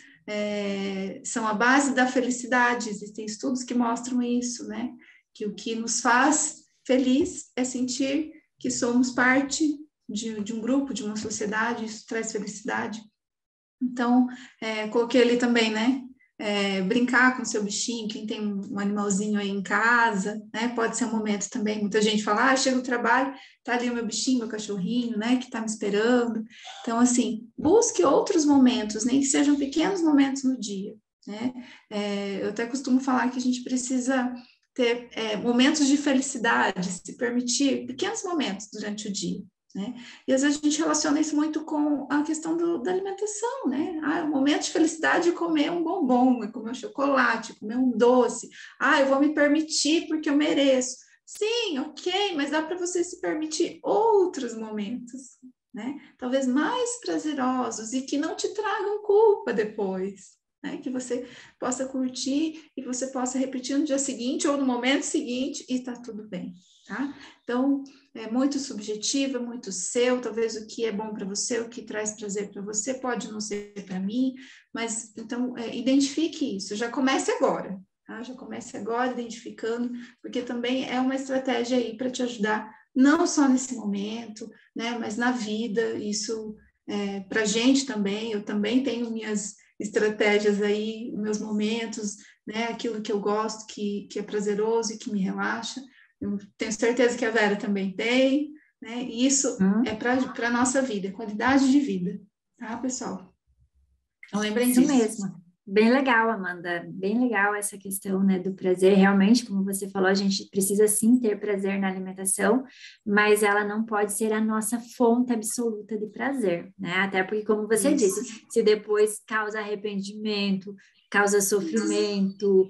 são a base da felicidade, existem estudos que mostram isso, né? Que o que nos faz feliz é sentir que somos parte de um grupo, de uma sociedade, isso traz felicidade. Então, coloquei ali também, né? Brincar com o seu bichinho, quem tem um animalzinho aí em casa, né? Pode ser um momento também. Muita gente fala, chega do trabalho, tá ali o meu bichinho, meu cachorrinho, né? Que tá me esperando. Então, assim, busque outros momentos, nem que sejam pequenos momentos no dia, né? Eu até costumo falar que a gente precisa ter momentos de felicidade, se permitir pequenos momentos durante o dia, né? E às vezes a gente relaciona isso muito com a questão da alimentação, né? O momento de felicidade é comer um bombom, é comer um chocolate, comer um doce. Eu vou me permitir porque eu mereço. Sim, ok, mas dá para você se permitir outros momentos, né? Talvez mais prazerosos e que não te tragam culpa depois, né? Que você possa curtir e você possa repetir no dia seguinte ou no momento seguinte e tá tudo bem, tá? Então, é muito subjetivo, é muito seu, talvez o que é bom para você, o que traz prazer para você, pode não ser para mim, mas então identifique isso, já comece agora, tá? Já comece agora identificando, porque também é uma estratégia aí para te ajudar, não só nesse momento, né, mas na vida, isso para a gente também, eu também tenho minhas estratégias aí, meus momentos, né, aquilo que eu gosto, que é prazeroso e que me relaxa. Eu tenho certeza que a Vera também tem, né? E isso é para a nossa vida, qualidade de vida, tá, pessoal? Então, lembrem Isso disso. mesmo. Bem legal, Amanda. Bem legal essa questão, né, do prazer. Realmente, como você falou, a gente precisa sim ter prazer na alimentação, mas ela não pode ser a nossa fonte absoluta de prazer, né? Até porque, como você Isso. disse, se depois causa arrependimento, causa sofrimento,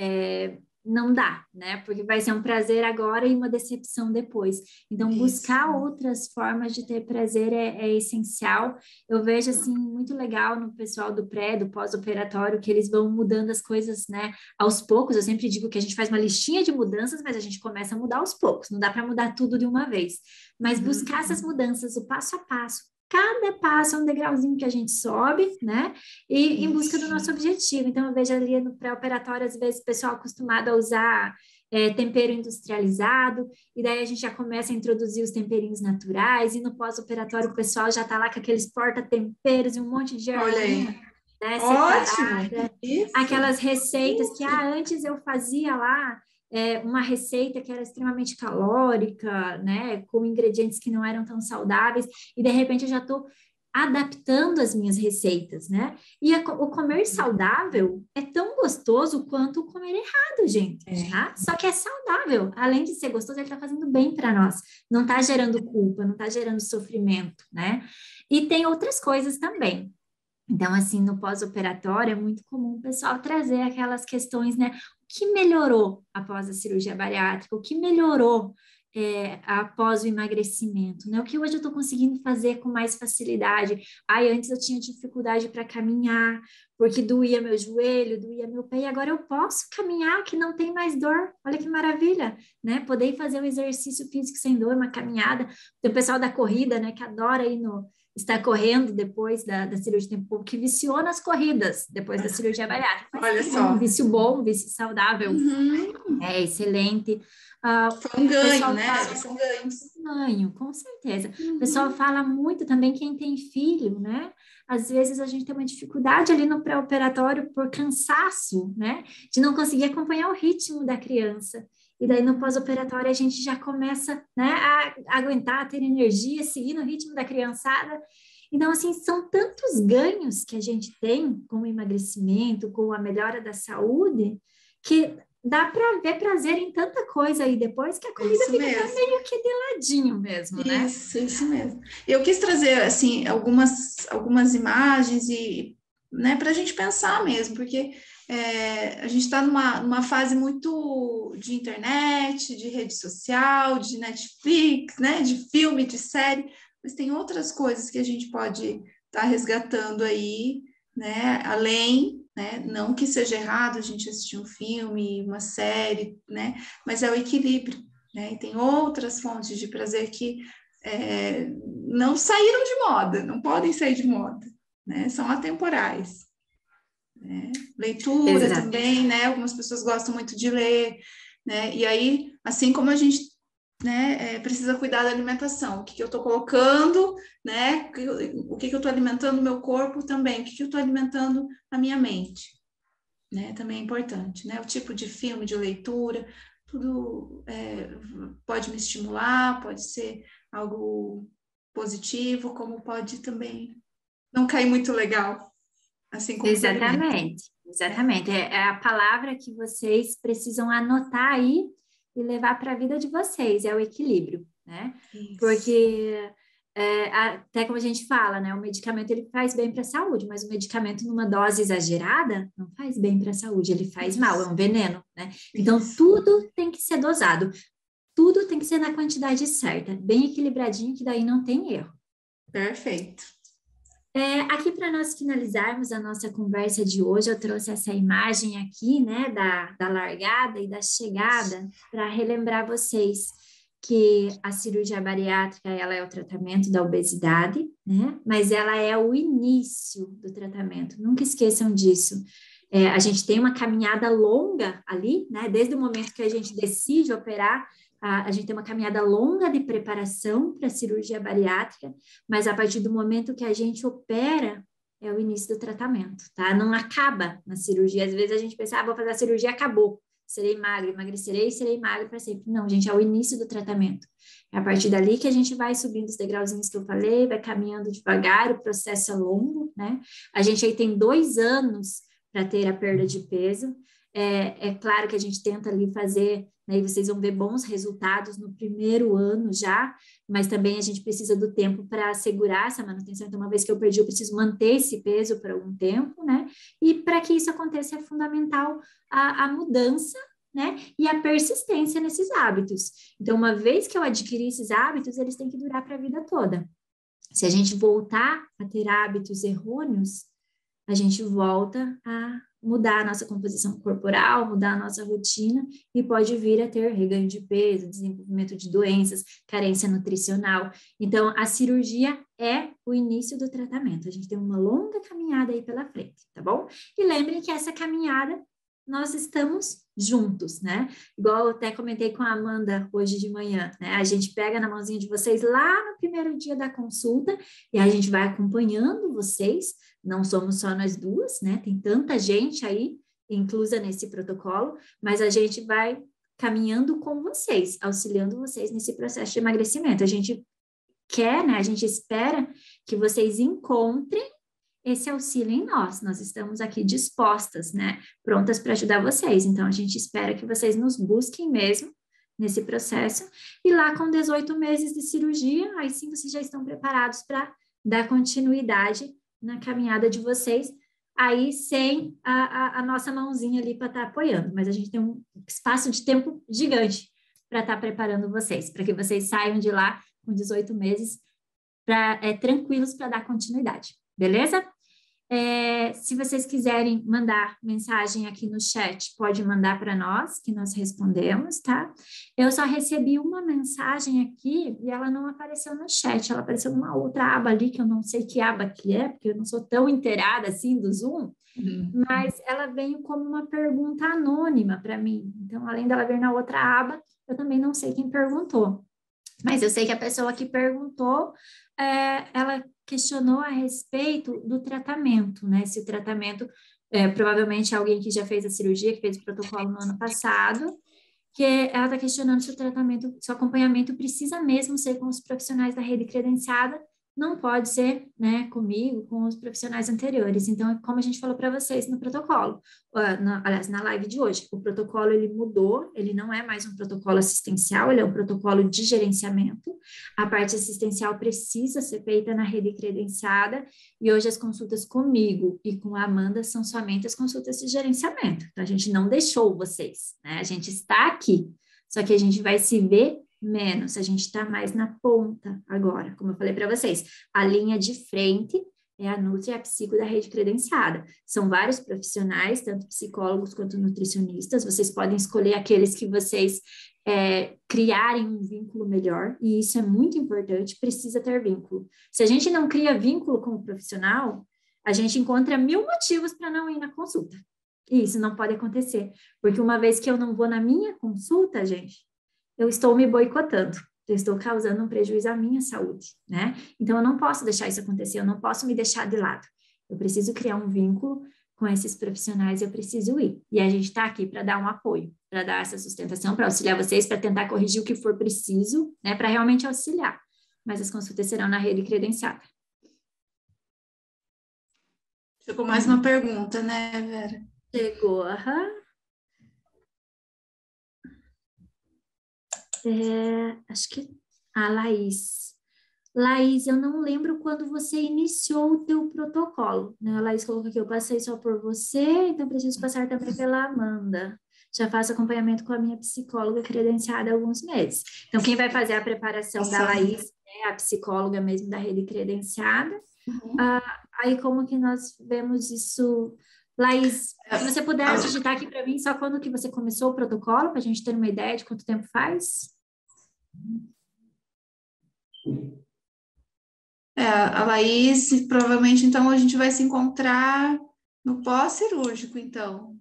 não dá, né? Porque vai ser um prazer agora e uma decepção depois. Então, Isso. buscar outras formas de ter prazer é essencial. Eu vejo assim muito legal no pessoal do pré, do pós-operatório, que eles vão mudando as coisas, né, aos poucos. Eu sempre digo que a gente faz uma listinha de mudanças, mas a gente começa a mudar aos poucos. Não dá para mudar tudo de uma vez. Mas buscar essas mudanças, o passo a passo. Cada passo é um degrauzinho que a gente sobe, né? E em busca do nosso objetivo. Então, eu vejo ali no pré-operatório, às vezes, o pessoal acostumado a usar tempero industrializado, e daí a gente já começa a introduzir os temperinhos naturais, e no pós-operatório o pessoal já está lá com aqueles porta-temperos e um monte de Olha aí. ervinha, né, Ótimo. separada, Isso. aquelas receitas que antes eu fazia lá, uma receita que era extremamente calórica, né, com ingredientes que não eram tão saudáveis, e de repente eu já estou adaptando as minhas receitas, né? E o comer saudável é tão gostoso quanto o comer errado, gente, tá? Só que é saudável. Além de ser gostoso, ele tá fazendo bem para nós. Não tá gerando culpa, não tá gerando sofrimento, né? E tem outras coisas também. Então, assim, no pós-operatório é muito comum o pessoal trazer aquelas questões, né? O que melhorou após a cirurgia bariátrica? O que melhorou após o emagrecimento, né? O que hoje eu estou conseguindo fazer com mais facilidade? Antes eu tinha dificuldade para caminhar, porque doía meu joelho, doía meu pé, e agora eu posso caminhar que não tem mais dor. Olha que maravilha, né? Poder fazer um exercício físico sem dor, uma caminhada. Tem o pessoal da corrida, né, que adora ir está correndo depois da cirurgia, tem um povo que viciou nas corridas depois da cirurgia bariátrica, mas Olha é um só. vício bom, um vício saudável, é excelente. Foi um O ganho, pessoal né? fala São ganhos. ganho, com certeza. O pessoal fala muito também quem tem filho, né? Às vezes a gente tem uma dificuldade ali no pré-operatório por cansaço, né? De não conseguir acompanhar o ritmo da criança. E daí no pós-operatório a gente já começa, né, a aguentar, a ter energia, seguir no ritmo da criançada. Então, assim, são tantos ganhos que a gente tem com o emagrecimento, com a melhora da saúde, que dá para ver prazer em tanta coisa aí depois que a comida Isso fica até mesmo. meio que de ladinho mesmo, né? Isso mesmo. Eu quis trazer, assim, algumas imagens e, né, para a gente pensar mesmo, porque a gente está numa fase muito de internet, de rede social, de Netflix, né, de filme, de série, mas tem outras coisas que a gente pode estar resgatando aí, né? Além, né? Não que seja errado a gente assistir um filme, uma série, né? Mas é o equilíbrio, né? E tem outras fontes de prazer que não saíram de moda, não podem sair de moda, né? São atemporais. Né? Leitura Exato. também, né? Algumas pessoas gostam muito de ler, né? E aí, assim como a gente, né, precisa cuidar da alimentação, o que eu estou colocando, né? O que eu estou alimentando o meu corpo também, o que eu estou alimentando a minha mente, né? Também é importante, né? O tipo de filme, de leitura, tudo pode me estimular, pode ser algo positivo, como pode também não cair muito legal, assim como os alimentos. Exatamente, exatamente. É a palavra que vocês precisam anotar aí e levar para a vida de vocês, é o equilíbrio, né? Isso. Porque até como a gente fala, né? O medicamento ele faz bem para a saúde, mas o medicamento numa dose exagerada não faz bem para a saúde, ele faz mal, é Isso, um veneno, né? Então isso. tudo tem que ser dosado, tudo tem que ser na quantidade certa, bem equilibradinho, que daí não tem erro. Perfeito. Aqui para nós finalizarmos a nossa conversa de hoje, eu trouxe essa imagem aqui, né, da largada e da chegada, para relembrar vocês que a cirurgia bariátrica, ela é o tratamento da obesidade, né, mas ela é o início do tratamento, nunca esqueçam disso. A gente tem uma caminhada longa ali, né, desde o momento que a gente decide operar, a gente tem uma caminhada longa de preparação para a cirurgia bariátrica, mas a partir do momento que a gente opera, é o início do tratamento, tá? Não acaba na cirurgia. Às vezes a gente pensa, vou fazer a cirurgia, acabou. Serei magro, emagrecerei e serei magro para sempre. Não, gente, é o início do tratamento. É a partir dali que a gente vai subindo os degrauzinhos que eu falei, vai caminhando devagar, o processo é longo, né? A gente aí tem 2 anos para ter a perda de peso. É claro que a gente tenta ali fazer, né, e vocês vão ver bons resultados no primeiro ano já, mas também a gente precisa do tempo para assegurar essa manutenção. Então, uma vez que eu perdi, eu preciso manter esse peso por algum tempo, né? E para que isso aconteça, é fundamental a mudança, né? E a persistência nesses hábitos. Então, uma vez que eu adquiri esses hábitos, eles têm que durar para a vida toda. Se a gente voltar a ter hábitos errôneos, a gente volta a mudar a nossa composição corporal, mudar a nossa rotina e pode vir a ter reganho de peso, desenvolvimento de doenças, carência nutricional. Então, a cirurgia é o início do tratamento. A gente tem uma longa caminhada aí pela frente, tá bom? E lembrem que essa caminhada nós estamos juntos, né? Igual eu até comentei com a Amanda hoje de manhã, né? A gente pega na mãozinha de vocês lá no primeiro dia da consulta e a gente vai acompanhando vocês. Não somos só nós duas, né? Tem tanta gente aí inclusa nesse protocolo, mas a gente vai caminhando com vocês, auxiliando vocês nesse processo de emagrecimento. A gente quer, né? A gente espera que vocês encontrem esse auxílio em nós. Nós estamos aqui dispostas, né? Prontas para ajudar vocês. Então, a gente espera que vocês nos busquem mesmo nesse processo. E lá com 18 meses de cirurgia, aí sim vocês já estão preparados para dar continuidade na caminhada de vocês, aí sem a nossa mãozinha ali para estar apoiando. Mas a gente tem um espaço de tempo gigante para estar preparando vocês, para que vocês saiam de lá com 18 meses tranquilos para dar continuidade. Beleza? Se vocês quiserem mandar mensagem aqui no chat, pode mandar para nós, que nós respondemos, tá? Eu só recebi uma mensagem aqui e ela não apareceu no chat, ela apareceu numa outra aba ali, que eu não sei que aba que é, porque eu não sou tão inteirada assim do Zoom, mas ela veio como uma pergunta anônima para mim. Então, além dela vir na outra aba, eu também não sei quem perguntou. Mas eu sei que a pessoa que perguntou, ela questionou a respeito do tratamento, né? Se o tratamento, provavelmente alguém que já fez a cirurgia, que fez o protocolo no ano passado, que ela está questionando se o tratamento, se o acompanhamento precisa mesmo ser com os profissionais da rede credenciada, não pode ser, né, comigo, com os profissionais anteriores. Então, como a gente falou para vocês no protocolo, aliás, na live de hoje, o protocolo ele mudou, ele não é mais um protocolo assistencial, ele é um protocolo de gerenciamento. A parte assistencial precisa ser feita na rede credenciada e hoje as consultas comigo e com a Amanda são somente as consultas de gerenciamento. Então, a gente não deixou vocês, né? A gente está aqui, só que a gente vai se ver Menos, a gente está mais na ponta agora, como eu falei para vocês. A linha de frente é a Nutri e a Psico da rede credenciada. São vários profissionais, tanto psicólogos quanto nutricionistas. Vocês podem escolher aqueles que vocês criarem um vínculo melhor, e isso é muito importante, precisa ter vínculo. Se a gente não cria vínculo com o profissional, a gente encontra 1000 motivos para não ir na consulta. E isso não pode acontecer, porque uma vez que eu não vou na minha consulta, gente, eu estou me boicotando. Eu estou causando um prejuízo à minha saúde, né? Então, eu não posso deixar isso acontecer, eu não posso me deixar de lado. Eu preciso criar um vínculo com esses profissionais, eu preciso ir. E a gente está aqui para dar um apoio, para dar essa sustentação, para auxiliar vocês, para tentar corrigir o que for preciso, né? Para realmente auxiliar. Mas as consultas serão na rede credenciada. Chegou mais uma pergunta, né, Vera? Chegou, acho que a Laís. Laís, eu não lembro quando você iniciou o teu protocolo, né? A Laís colocou aqui, eu passei só por você, então preciso passar também pela Amanda. Já faço acompanhamento com a minha psicóloga credenciada há alguns meses. Então, quem vai fazer a preparação da Laís é a psicóloga mesmo da rede credenciada. Uhum. Aí, como que nós vemos isso? Laís, se você puder digitar aqui para mim, só quando que você começou o protocolo, para a gente ter uma ideia de quanto tempo faz? A Laís, provavelmente, então, a gente vai se encontrar no pós-cirúrgico, então.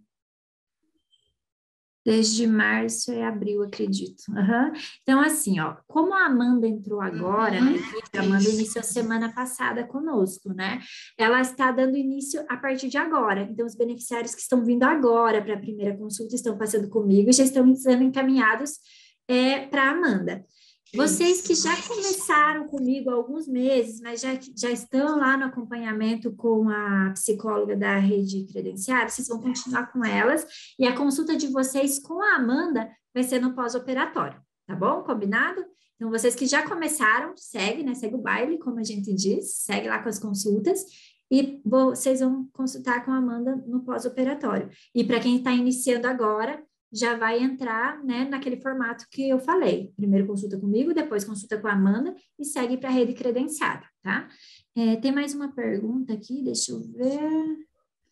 Desde março e abril, acredito. Uhum. Então, assim, ó, como a Amanda entrou agora na equipe, a Amanda iniciou semana passada conosco, né? Ela está dando início a partir de agora. Então, os beneficiários que estão vindo agora para a primeira consulta estão passando comigo e já estão sendo encaminhados para a Amanda. Vocês que já começaram comigo há alguns meses, mas já estão lá no acompanhamento com a psicóloga da rede credenciada, vocês vão continuar com elas, e a consulta de vocês com a Amanda vai ser no pós-operatório, tá bom? Combinado? Então, vocês que já começaram, segue, né? Segue o baile, como a gente diz, segue lá com as consultas, e vocês vão consultar com a Amanda no pós-operatório. E para quem está iniciando agora, já vai entrar, né, naquele formato que eu falei. Primeiro consulta comigo, depois consulta com a Amanda e segue para a rede credenciada, tá? Tem mais uma pergunta aqui, deixa eu ver.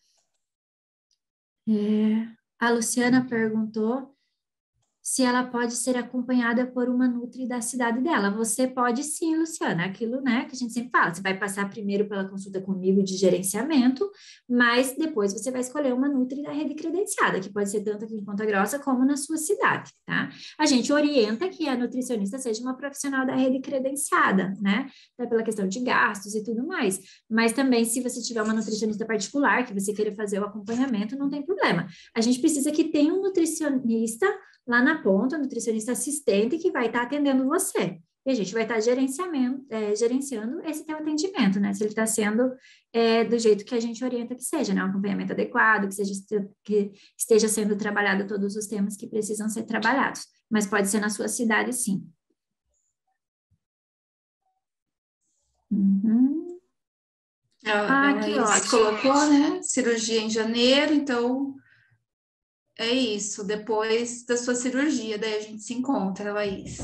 A Luciana perguntou se ela pode ser acompanhada por uma nutri da cidade dela. Você pode sim, Luciana, aquilo, né, que a gente sempre fala, você vai passar primeiro pela consulta comigo de gerenciamento, mas depois você vai escolher uma nutri da rede credenciada, que pode ser tanto aqui em Ponta Grossa como na sua cidade, tá? A gente orienta que a nutricionista seja uma profissional da rede credenciada, né, até pela questão de gastos e tudo mais, mas também se você tiver uma nutricionista particular, que você queira fazer o acompanhamento, não tem problema. A gente precisa que tenha um nutricionista lá na ponta, o nutricionista assistente que vai estar atendendo você. E a gente vai estar gerenciando esse teu atendimento, né? Se ele está sendo do jeito que a gente orienta que seja, né? Um acompanhamento adequado, que esteja sendo trabalhado todos os temas que precisam ser trabalhados. Mas pode ser na sua cidade, sim. Uhum. Que ótimo. Colocou, né? Cirurgia em janeiro, então... É isso, depois da sua cirurgia, daí a gente se encontra, Laís.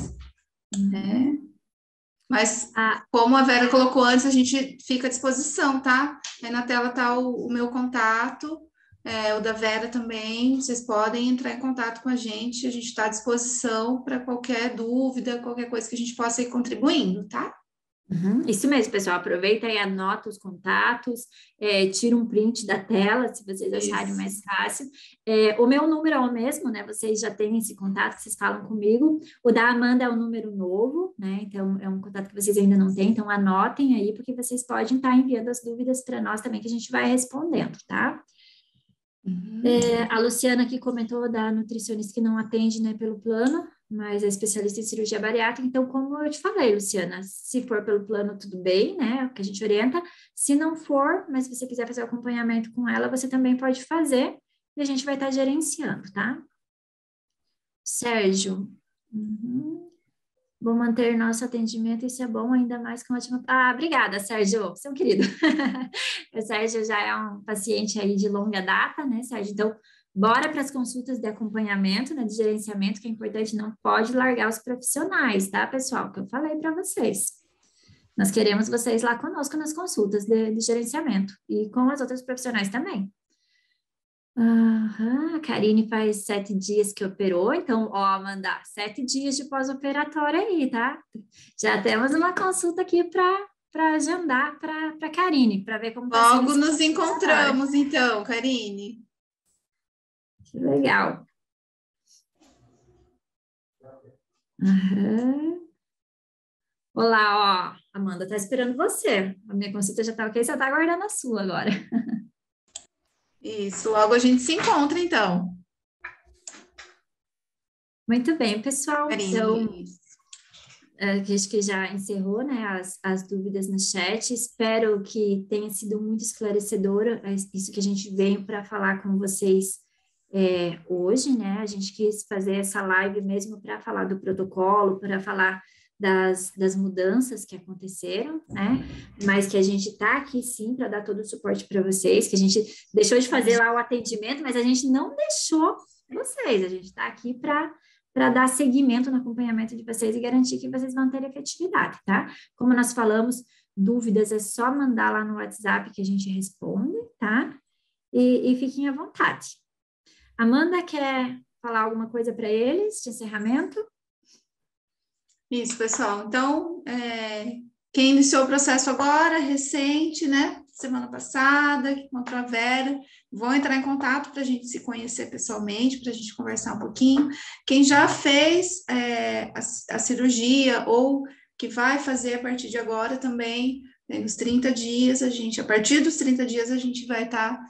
Mas, como a Vera colocou antes, a gente fica à disposição, tá? Aí na tela tá o meu contato, o da Vera também. Vocês podem entrar em contato com a gente está à disposição para qualquer dúvida, qualquer coisa que a gente possa ir contribuindo, tá? Isso mesmo, pessoal. Aproveita e anota os contatos, tira um print da tela, se vocês acharem mais fácil. O meu número é o mesmo, né? Vocês já têm esse contato, vocês falam comigo. O da Amanda é um número novo, né? Então, é um contato que vocês ainda não têm, então anotem aí, porque vocês podem estar enviando as dúvidas para nós também, que a gente vai respondendo, tá? A Luciana aqui comentou da nutricionista que não atende, né, pelo plano, mas é especialista em cirurgia bariátrica. Então, como eu te falei, Luciana, se for pelo plano, tudo bem, né, que a gente orienta. Se não for, mas se você quiser fazer o acompanhamento com ela, você também pode fazer e a gente vai estar gerenciando, tá? Sérgio, vou manter nosso atendimento, isso é bom, ainda mais com ótima... obrigada, Sérgio, você é um querido. O Sérgio já é um paciente aí de longa data, né, Sérgio? Então, Bora para as consultas de acompanhamento, né, de gerenciamento, que é importante, não pode largar os profissionais, tá, pessoal? Que eu falei para vocês. Nós queremos vocês lá conosco nas consultas de gerenciamento e com as outras profissionais também. A Karine faz 7 dias que operou, então, ó, Amanda, 7 dias de pós-operatório aí, tá? Já temos uma consulta aqui para agendar para Karine, para ver como está sendo Logo esse nos encontramos, então, Karine. Que legal. Olá, ó, Amanda, tá esperando você. A minha consulta já tá ok, você tá aguardando a sua agora. Isso, logo a gente se encontra, então. Muito bem, pessoal. Karine. Então, acho que já encerrou, né, as dúvidas no chat. Espero que tenha sido muito esclarecedora isso que a gente veio para falar com vocês hoje, né? A gente quis fazer essa live mesmo para falar do protocolo, para falar das mudanças que aconteceram, né? Mas que a gente está aqui sim para dar todo o suporte para vocês, que a gente deixou de fazer lá o atendimento, mas a gente não deixou vocês, a gente está aqui para dar seguimento no acompanhamento de vocês e garantir que vocês vão ter efetividade, tá? Como nós falamos, dúvidas é só mandar lá no WhatsApp que a gente responde, tá? E fiquem à vontade. Amanda, quer falar alguma coisa para eles de encerramento? Isso, pessoal. Então, quem iniciou o processo agora, recente, né? Semana passada, que encontrou a Vera, vão entrar em contato para a gente se conhecer pessoalmente, para a gente conversar um pouquinho. Quem já fez a cirurgia ou que vai fazer a partir de agora também, né, nos 30 dias, a partir dos 30 dias, a gente vai estar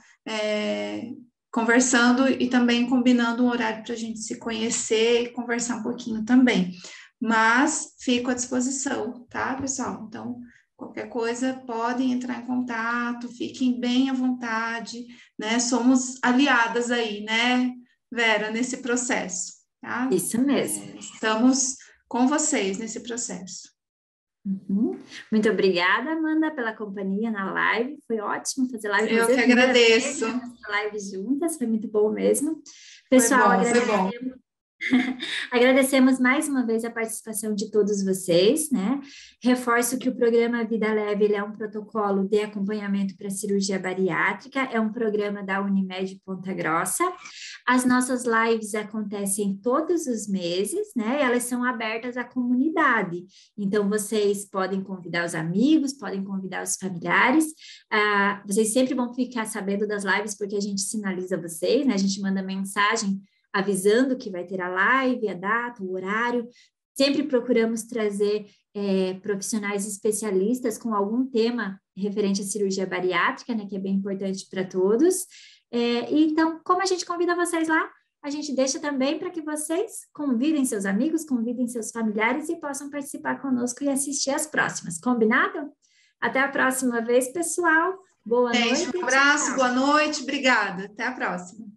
conversando e também combinando um horário para a gente se conhecer e conversar um pouquinho também. Mas fico à disposição, tá, pessoal? Então, qualquer coisa, podem entrar em contato, fiquem bem à vontade, né? Somos aliadas aí, né, Vera, nesse processo, tá? Isso mesmo. Estamos com vocês nesse processo. Uhum. Muito obrigada, Amanda, pela companhia na live. Foi ótimo fazer live com você. Eu que agradeço. Live juntas, foi muito bom mesmo. Pessoal, foi bom. Agradecemos mais uma vez a participação de todos vocês, né? Reforço que o programa Vida Leve ele é um protocolo de acompanhamento para cirurgia bariátrica, é um programa da Unimed Ponta Grossa. As nossas lives acontecem todos os meses, né? Elas são abertas à comunidade. Então, vocês podem convidar os amigos, podem convidar os familiares. Vocês sempre vão ficar sabendo das lives porque a gente sinaliza vocês, né? A gente manda mensagem avisando que vai ter a live, a data, o horário. Sempre procuramos trazer profissionais especialistas com algum tema referente à cirurgia bariátrica, né, que é bem importante para todos. Então, como a gente convida vocês lá, a gente deixa também para que vocês convidem seus amigos, convidem seus familiares e possam participar conosco e assistir às próximas. Combinado? Até a próxima vez, pessoal. Boa noite. Um abraço, boa noite, obrigada. Até a próxima.